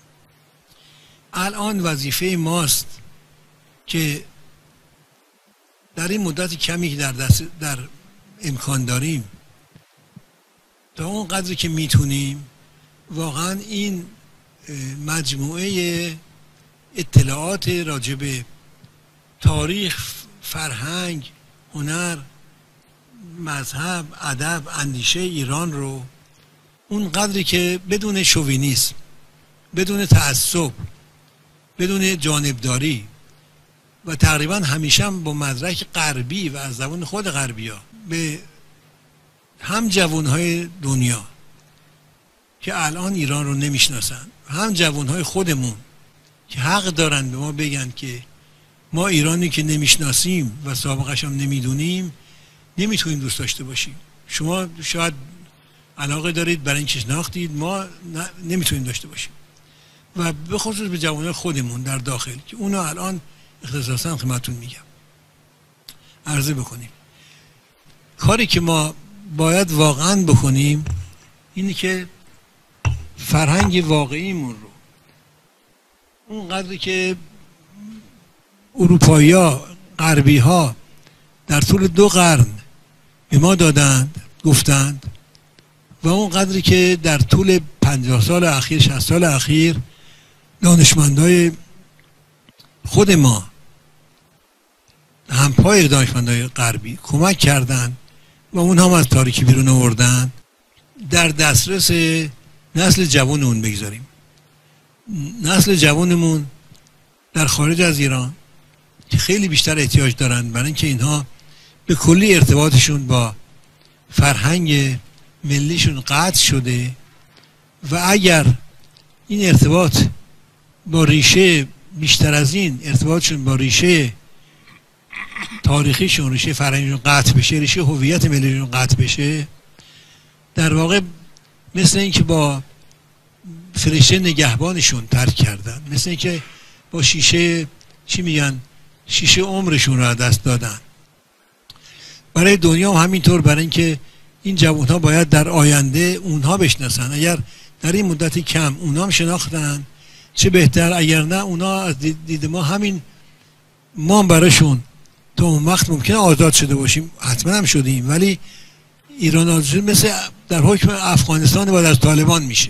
الان وظیفه ماست که در این مدت کمی که در امکان داریم، تا اون قدری که میتونیم واقعا این مجموعه اطلاعات راجع به تاریخ، فرهنگ، هنر، مذهب، ادب، اندیشه ایران رو اون قدری که بدون شووینیسم، بدون تعصب، بدون جانبداری و تقریبا همیشه هم با مدرک غربی و از زبان خود غربی ها به هم جوانهای دنیا که الان ایران رو نمیشناسن، هم جوانهای خودمون که حق دارن به ما بگن که ما ایرانی که نمیشناسیم و سابقش هم نمیدونیم نمیتونیم دوست داشته باشیم. شما شاید علاقه دارید برای اینکه شناختید، ما نمیتونیم داشته باشیم. و به خصوص به جوانای خودمون در داخل که اونو الان اختصاصا خدمتتون میگم عرضه بکنیم. کاری که ما باید واقعا بکنیم اینه که فرهنگ واقعیمون رو اون قدری که اروپایی‌ها، غربی‌ها در طول 2 قرن به ما دادند، گفتند، و اون قدری که در طول 50 سال اخیر، 60 سال اخیر دانشمندای خود ما، همپای دانشمندای غربی کمک کردند و اون هم از تاریکی بیرون آوردن، در دسترس نسل جوانمون بگذاریم. نسل جوانمون در خارج از ایران که خیلی بیشتر احتیاج دارن برای اینکه اینها به کلی ارتباطشون با فرهنگ ملیشون قطع شده و اگر این ارتباط با ریشه بیشتر از این ارتباطشون با ریشه تاریخیشون، ریشه فرهنگیشون قطع بشه، ریشه هویت ملیشون قطع بشه، در واقع مثل اینکه با فرشته نگهبانشون ترک کردن، مثل اینکه با شیشه شیشه عمرشون رو دست دادن. برای دنیا هم همینطور، برای اینکه این جوان‌ها باید در آینده اونها بشناسن. اگر در این مدت کم اونها هم شناختن چه بهتر، اگر نه اونها از دید ما همین ما براشون تا اون وقت ممکنه آزاد شده باشیم، حتما هم شدیم، ولی ایران آزاد شده مثل در حکم افغانستان بعد از طالبان میشه.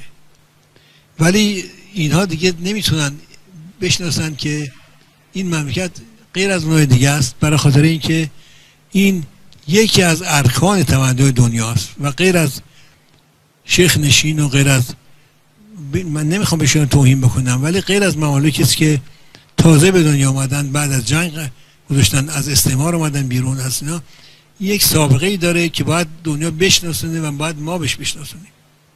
ولی اینها دیگه نمیتونن بشناسن که این مملکت غیر از اونهای دیگه است، برای خاطر اینکه این یکی از ارکان تمدن دنیاست و غیر از شیخ نشین و غیر از، من نمیخوام بهشون توهین بکنم، ولی غیر از ممالکی است که تازه به دنیا آمدن، بعد از جنگ گذاشتن، از استعمار اومدن بیرون، از اینا یک سابقه ای داره که باید دنیا بشناسونه و باید ما بشناسونیم.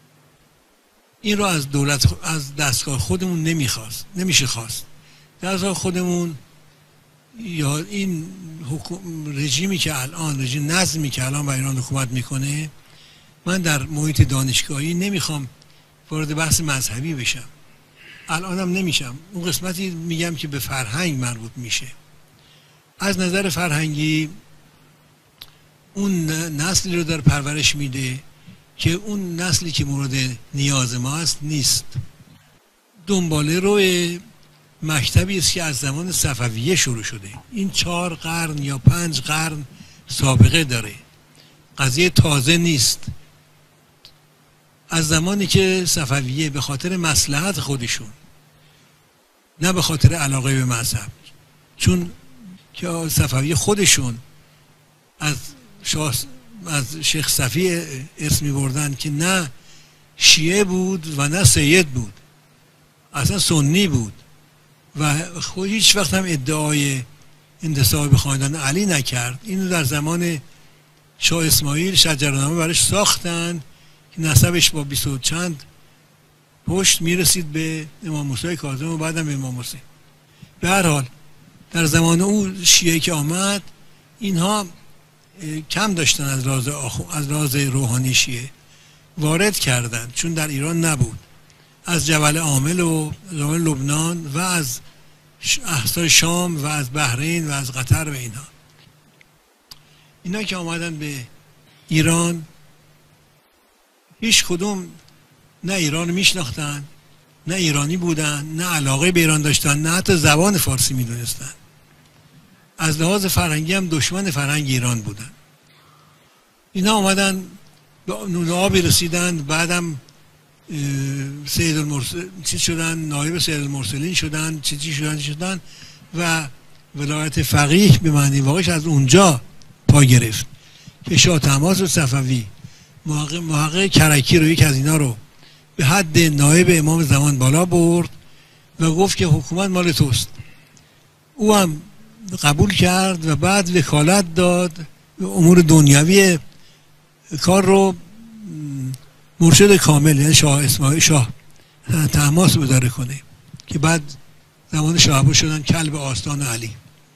این رو از دولت، از دستگاه خودمون نمیشه خواست. دستگاه خودمون یا این رژیمی که الان، رژیم نظمی که الان با ایران حکومت میکنه، من در محیط دانشگاهی نمیخوام وارد بحث مذهبی بشم، الانم نمیشم، اون قسمتی میگم که به فرهنگ مربوط میشه. از نظر فرهنگی اون نسلی رو در پرورش میده که اون نسلی که مورد نیاز ما است نیست. دنباله روی مکتبی است که از زمان صفویه شروع شده، این 4 قرن یا 5 قرن سابقه داره، قضیه تازه نیست. از زمانی که صفویه به خاطر مصلحت خودشون، نه به خاطر علاقه به مذهب، چون که صفویه خودشون از شیخ صفی اسم می بردن که نه شیعه بود و نه سید بود، اصلا سنی بود و خود هیچ وقت هم ادعای انتساب به خاندان علی نکرد. اینو در زمان شاه اسماعیل شجرنامه برش ساختن که نسبش با 20 و چند پشت میرسید به امام موسی کاظم و بعدم به امام حسین. به هر حال در زمان او شیعه که آمد، اینها کم داشتن از راز روحانی شیعه وارد کردند، چون در ایران نبود، از جبل عامل و لبنان و از احسای شام و از بحرین و از قطر و اینا که آمدن به ایران، هیچ کدوم نه ایران میشناختن، نه ایرانی بودن، نه علاقه به ایران داشتن، نه حتی زبان فارسی میدونستن. از لحاظ فرهنگی هم دشمن فرهنگ ایران بودن. اینا آمدن به نوآبی رسیدن، بعدم سید المرسلین چی شدن، نایب سید المرسلین شدن، چی شدن و ولایت فقیه به معنی واقعش از اونجا پا گرفت که شاه طهماسب صفوی محقق کرکی رو، یک از اینا رو به حد نایب امام زمان بالا برد و گفت که حکومت مال توست. او هم قبول کرد و بعد وکالت داد امور دنیوی کار رو مرشد کامل، یعنی شاه اسماعیل شاه طهماسب اداره کنه که بعد زمان شاه شدن کلب آستان علی.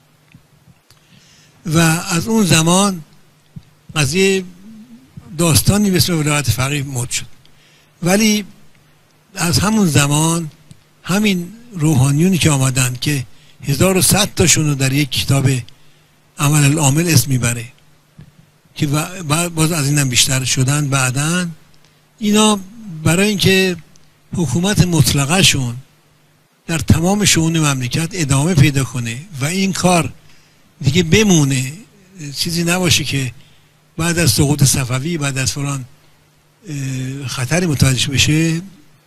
و از اون زمان قضیه داستانی به اسم ولایت فقیه مد شد. ولی از همون زمان همین روحانیونی که آمدن که 1100 تاشون رو در یک کتاب عمل العامل اسم میبره که باز از اینم بیشتر شدن بعدن، اینا برای اینکه حکومت مطلقه شون در تمام شئون مملکت ادامه پیدا کنه و این کار دیگه بمونه، چیزی نباشه که بعد از سقوط صفوی، بعد از فلان خطری متوجه بشه،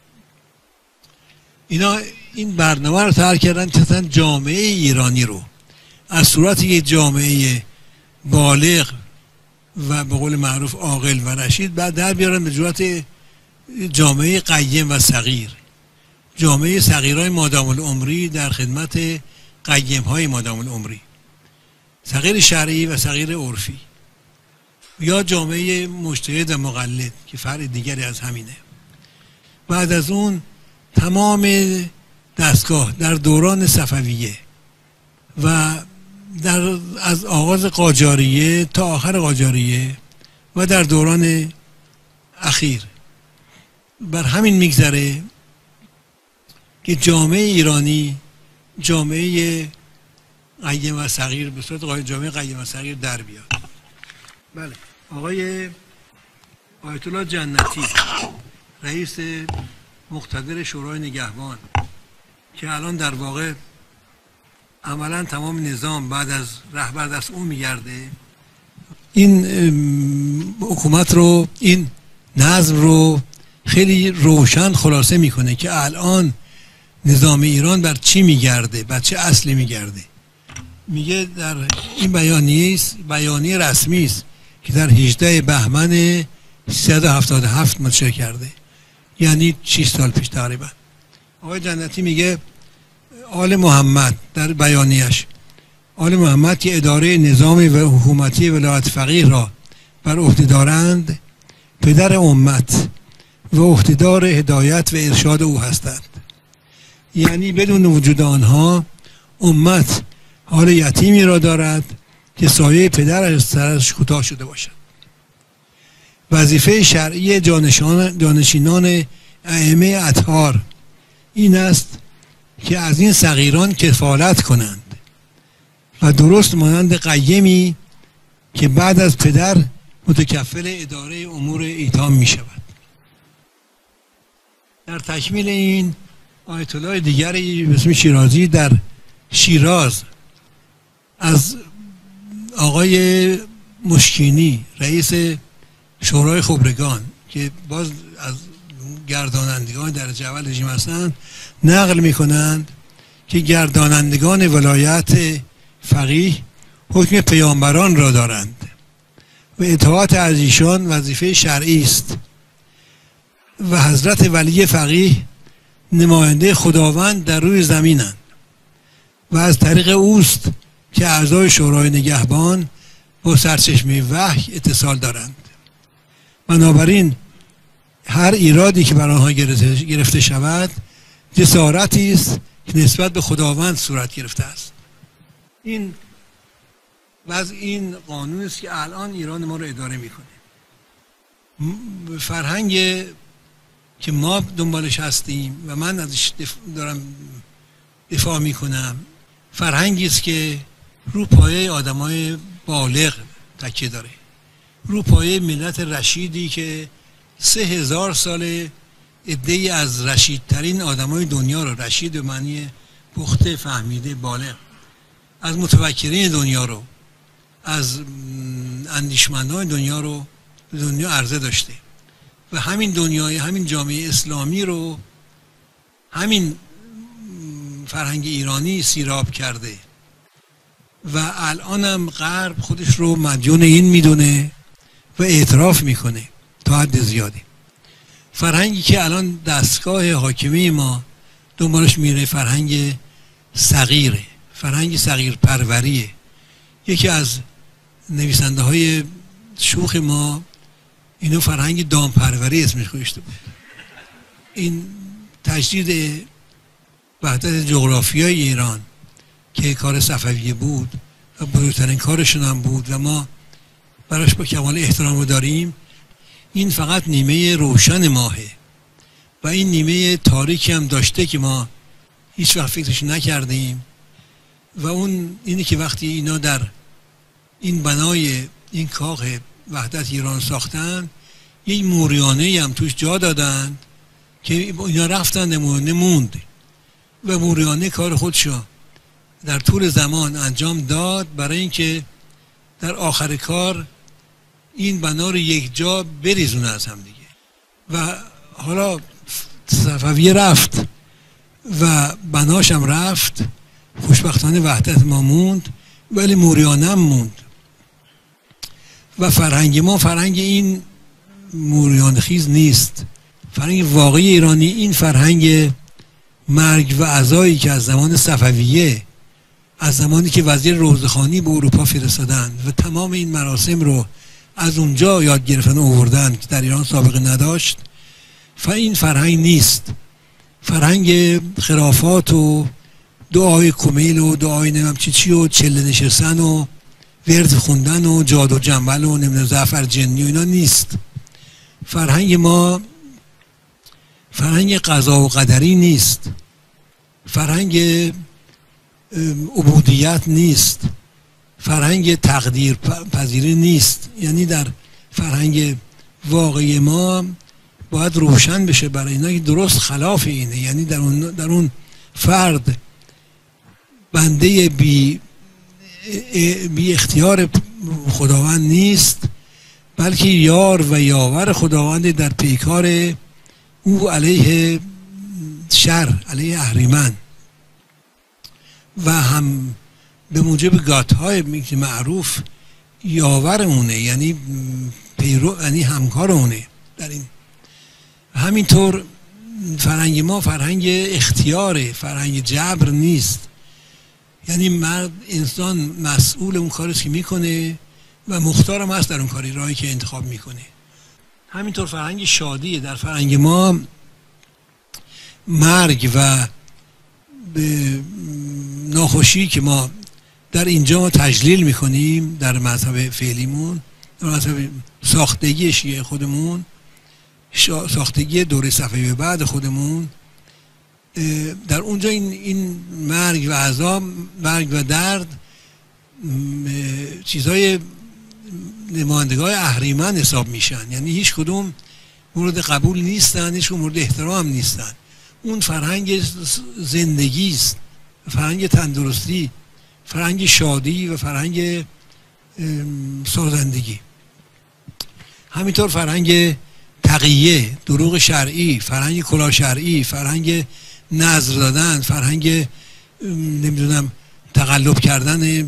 اینا این برنامه رو طرح کردن که جامعه ایرانی رو از صورت یک جامعه بالغ و به قول معروف عاقل و رشید بعد در بیارن به صورت جامعه قیم و صغیر، جامعه صغیرای مادام العمری در خدمت قیم های مادام العمری، صغیر شرعی و صغیر عرفی، یا جامعه مجتهد و مقلد که فرع دیگری از همینه. بعد از اون تمام دستگاه در دوران صفویه و از آغاز قاجاریه تا آخر قاجاریه و در دوران اخیر بر همین میگذره که جامعه ایرانی جامعه قیم و صغیر به صورت جامعه قیم و صغیر در بیاد. بله، آقای آیت الله جنتی رئیس مقتدر شورای نگهبان که الان در واقع عملا تمام نظام بعد از رهبر دست اون میگرده، این حکومت رو، این نظم رو خیلی روشن خلاصه میکنه که الان نظام ایران بر چی میگرده، بر چه اصلی میگرده. میگه در این بیانیه رسمی است که در 18 بهمن 377 منتشر کرده، یعنی 6 سال پیش تقریبا. آقای جنتی میگه آل محمد در بیانیش، آل محمد که اداره نظامی و حکومتی ولایت فقیه را بر عهده دارند پدر امت و عهدهدار هدایت و ارشاد او هستند. یعنی بدون وجود آنها امت حال یتیمی را دارد که سایه پدرش از سرش کوتاه شده باشد. وظیفه شرعی جانشینان ائمه اطهار این است که از این صغیران کفالت کنند و درست مانند قیمی که بعد از پدر متکفل اداره امور ایتام می شود. در تکمیل این آیت الله دیگری به اسم شیرازی در شیراز از آقای مشکینی رئیس شورای خبرگان که باز از گردانندگان در اول رژیم هستند نقل میکنند که گردانندگان ولایت فقیه حکم پیامبران را دارند و اطاعت از ایشان وظیفه شرعی است و حضرت ولی فقیه نماینده خداوند در روی زمینند و از طریق اوست که اعضای شورای نگهبان با سرچشمه وحی اتصال دارند. بنابراین هر ایرادی که بر آنها گرفته شود جسارتی است که نسبت به خداوند صورت گرفته است. این وضع این قانون است که الان ایران ما رو اداره میکنه. فرهنگ که ما دنبالش هستیم و من ازش دارم دفاع میکنم فرهنگی است که رو پایه آدمای بالغ تکیه داره، رو پایه ملت رشیدی که 3000 سال عده‌ای از رشیدترین آدمای دنیا رو، رشید به معنی پخته، فهمیده، بالغ، از متفکرین دنیا رو، از اندیشمندان دنیا رو به دنیا عرضه داشته و همین دنیای همین جامعه اسلامی رو همین فرهنگ ایرانی سیراب کرده و الان هم غرب خودش رو مدیون این میدونه و اعتراف میکنه تا حد زیادی. فرهنگی که الان دستگاه حاکمی ما دنبالش میره فرهنگ صغیره، فرهنگ صغیر پروریه. یکی از نویسنده های شوخ ما اینو فرهنگ دامپروری اسمش گذاشته بود. این تجدید وحدت جغرافیای ایران که کار صفویه بود و بزرگترین کارشون هم بود و ما براش با کمال احترام رو داریم، این فقط نیمه روشن ماهه و این نیمه تاریکی هم داشته که ما هیچ وقت فکرش نکردیم و اون اینی که وقتی اینا در این بنای این کاخ وحدت ایران ساختن یک موریانه هم توش جا دادن که اینا رفتن نمونه موند و موریانه کار خودشو در طول زمان انجام داد برای اینکه در آخر کار این بنا رو یک جا بریزونه از هم دیگه. و حالا صفویه رفت و بناش هم رفت، خوشبختانه وحدت ما موند ولی موریانه هم موند و فرهنگ ما فرهنگ این موریانه خیز نیست. فرهنگ واقعی ایرانی این فرهنگ مرگ و عزایی که از زمان صفویه، از زمانی که وزیر روزخانی به اروپا فرستادن و تمام این مراسم رو از اونجا یاد گرفتن و آوردن که در ایران سابقه نداشت، این فرهنگ نیست. فرهنگ خرافات و دعای کمیل و دعای نمیم چی و چله نشستن و ورد خوندن و جاد و جنبل و نمیدونم زعفر جنی و اینا نیست. فرهنگ ما فرهنگ قضا و قدری نیست، فرهنگ عبودیت نیست، فرهنگ تقدیر پذیری نیست. یعنی در فرهنگ واقعی ما باید روشن بشه برای اینا که درست خلاف اینه. یعنی در اون فرد بنده بی اختیار خداوند نیست، بلکه یار و یاور خداوند در پیکار او علیه شر، علیه اهریمن و هم به موجب گاتهای معروف یاورمونه، یعنی یعنی همکارمونه در این. همینطور فرهنگ ما فرهنگ اختیاره، فرهنگ جبر نیست. یعنی مرد انسان مسئول اون کارست که میکنه و مختار هم هست در اون کاری راهی که انتخاب میکنه. همینطور فرهنگ شادیه. در فرهنگ ما مرگ و ناخوشی که ما در اینجا ما تجلیل میکنیم در مذهب فعلیمون، در مذهب ساختگی شیعه خودمون، ساختگی دوره صفوی بعد خودمون، در اونجا این مرگ و عذاب، مرگ و درد چیزای نمایندگان اهریمن حساب میشن. یعنی هیچ کدوم مورد قبول نیستن، هیچ کدوم مورد احترام نیستن. اون فرهنگ زندگی است، فرهنگ تندرستی، فرهنگ شادی و فرهنگ سازندگی. همینطور فرهنگ تقیه، دروغ شرعی، فرهنگ کلاه شرعی، فرهنگ نذر دادن، فرهنگ نمیدونم تقلب کردن،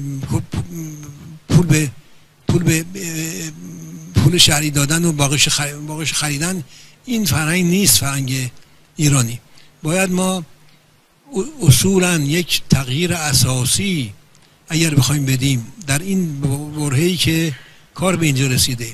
پول شرعی دادن و باقیش خریدن. این فرهنگ نیست فرهنگ ایرانی. باید ما اصولا یک تغییر اساسی اگر بخوایم بدیم در این برهه‌ای که کار به اینجا رسیده،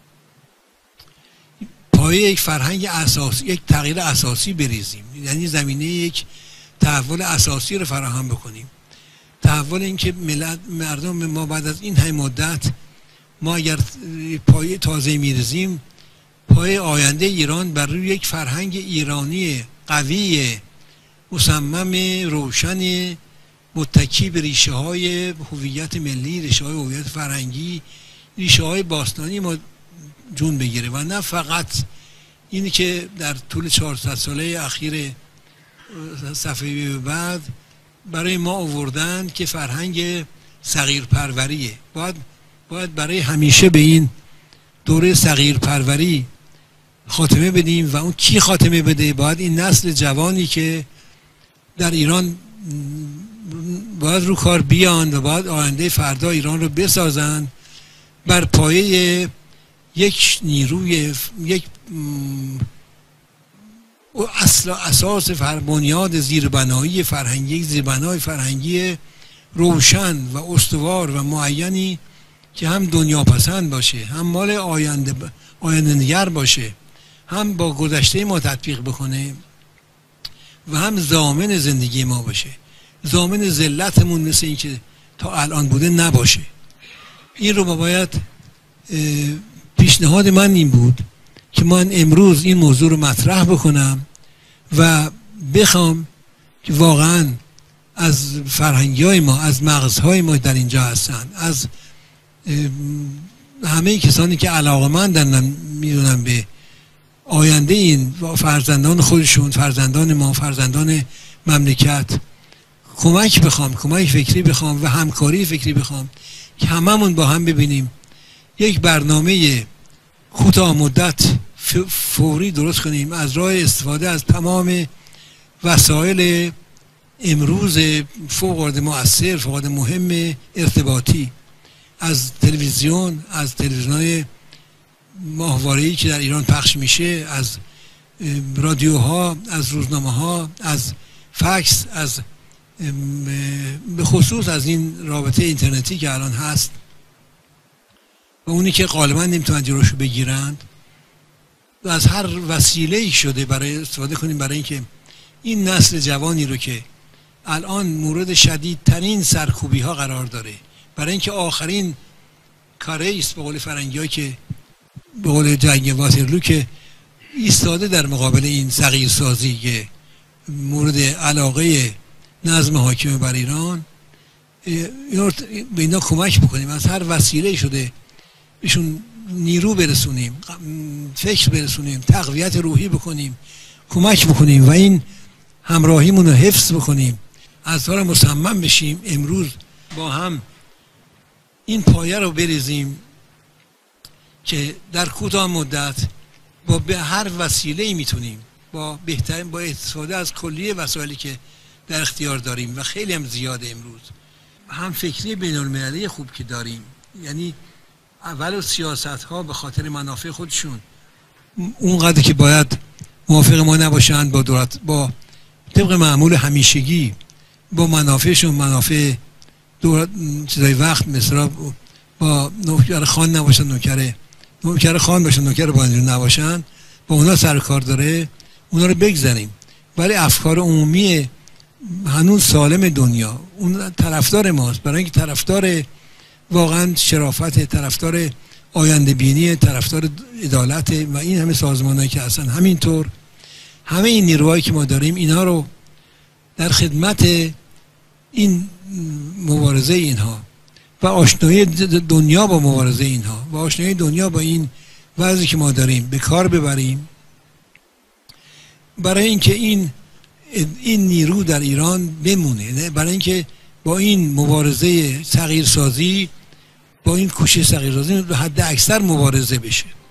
پایه یک فرهنگ اساسی، یک تغییر اساسی بریزیم. یعنی زمینه یک تحول اساسی رو فراهم بکنیم. تحول این که مردم ما بعد از این همه مدت ما اگر پایه تازه میریزیم، پایه آینده ایران بر روی یک فرهنگ ایرانی قوی، مصمم، روشن، متکی به ریشه های هویت ملی، ریشه های هویت فرهنگی، ریشه های باستانی ما جون بگیره و نه فقط اینی که در طول 400 ساله اخیر صفوی بعد برای ما آوردن که فرهنگ صغیر پروریه. باید برای همیشه به این دوره صغیر پروری خاتمه بدیم. و اون کی خاتمه بده؟ باید این نسل جوانی که در ایران باید رو کار بیان و باید آینده فردا ایران رو بسازن بر پایه یک نیروی، یک اساس بنیاد زیربنایی فرهنگی، زیربنای فرهنگی روشن و استوار و معینی که هم دنیا پسند باشه، هم مال آینده نگر باشه، هم با گذشته ما تطبیق بکنه و هم ضامن زندگی ما باشه، ضامن ذلتمون مثل این که تا الان بوده نباشه. این رو باید، پیشنهاد من این بود که من امروز این موضوع رو مطرح بکنم و بخوام که واقعا از فرهنگی‌های ما، از مغزهای ما در اینجا هستن، از همه کسانی که علاقه‌مندن میدونن به آینده این فرزندان خودشون، فرزندان ما، فرزندان مملکت، کمک بخوام، کمک فکری بخوام و همکاری فکری بخوام که هممون با هم ببینیم یک برنامه کوتاه مدت فوری درست کنیم از راه استفاده از تمام وسایل امروز فوق العاده مؤثر، فوق العاده مهم ارتباطی، از تلویزیون، از تلویزیون‌های ماهواره‌ای که در ایران پخش میشه، از رادیوها، از روزنامه‌ها، از فکس، از به خصوص از این رابطه اینترنتی که الان هست و اونی که غالبا نمیتونن جلوشو بگیرند و از هر وسیله‌ای شده برای استفاده کنیم برای اینکه این نسل جوانی رو که الان مورد شدیدترین سرکوبی ها قرار داره، برای اینکه آخرین کاره است به قول فرنگی‌ها که به قول جنگ واترلو که ایستاده در مقابل این صغیرسازی که مورد علاقه نظم حاکم بر ایران، به اینا کمک بکنیم، از هر وسیله شده بهشون نیرو برسونیم، فکر برسونیم، تقویت روحی بکنیم، کمک بکنیم و این همراهیمون رو حفظ بکنیم، از طور مصمم بشیم امروز با هم این پایه رو بریزیم که در کوتاه مدت با به هر وسیله‌ای میتونیم با بهترین، با استفاده از کلیه وسایلی که در اختیار داریم و خیلی هم زیاده امروز، هم فکری بین المللی خوب که داریم، یعنی اول سیاست ها به خاطر منافع خودشون اونقدر که باید موافق ما نباشند، با دولت، با طبق معمول همیشگی با منافعشون، منافع دولت چیزای وقت مثلا با نوکر خان نباشن، نوکر خان باشن، نوکر بانجور نباشن، با اونا سر کار داره، اونا رو بگذاریم. ولی افکار عمومی هنوز سالم دنیا اون طرفدار ماست، برای اینکه طرفدار واقعا شرافت، طرفدار آینده بینی، طرفدار عدالت و این همه سازمانایی که هستن. همینطور همه این نیروهایی که ما داریم اینا رو در خدمت این مبارزه اینها و آشنایی دنیا با مبارزه اینها و آشنایی دنیا با این وضعی که ما داریم به کار ببریم، برای اینکه این نیرو در ایران بمونه، برای اینکه با این مبارزه صغیرسازی، با این کوشش صغیرسازی به حد اکثر مبارزه بشه.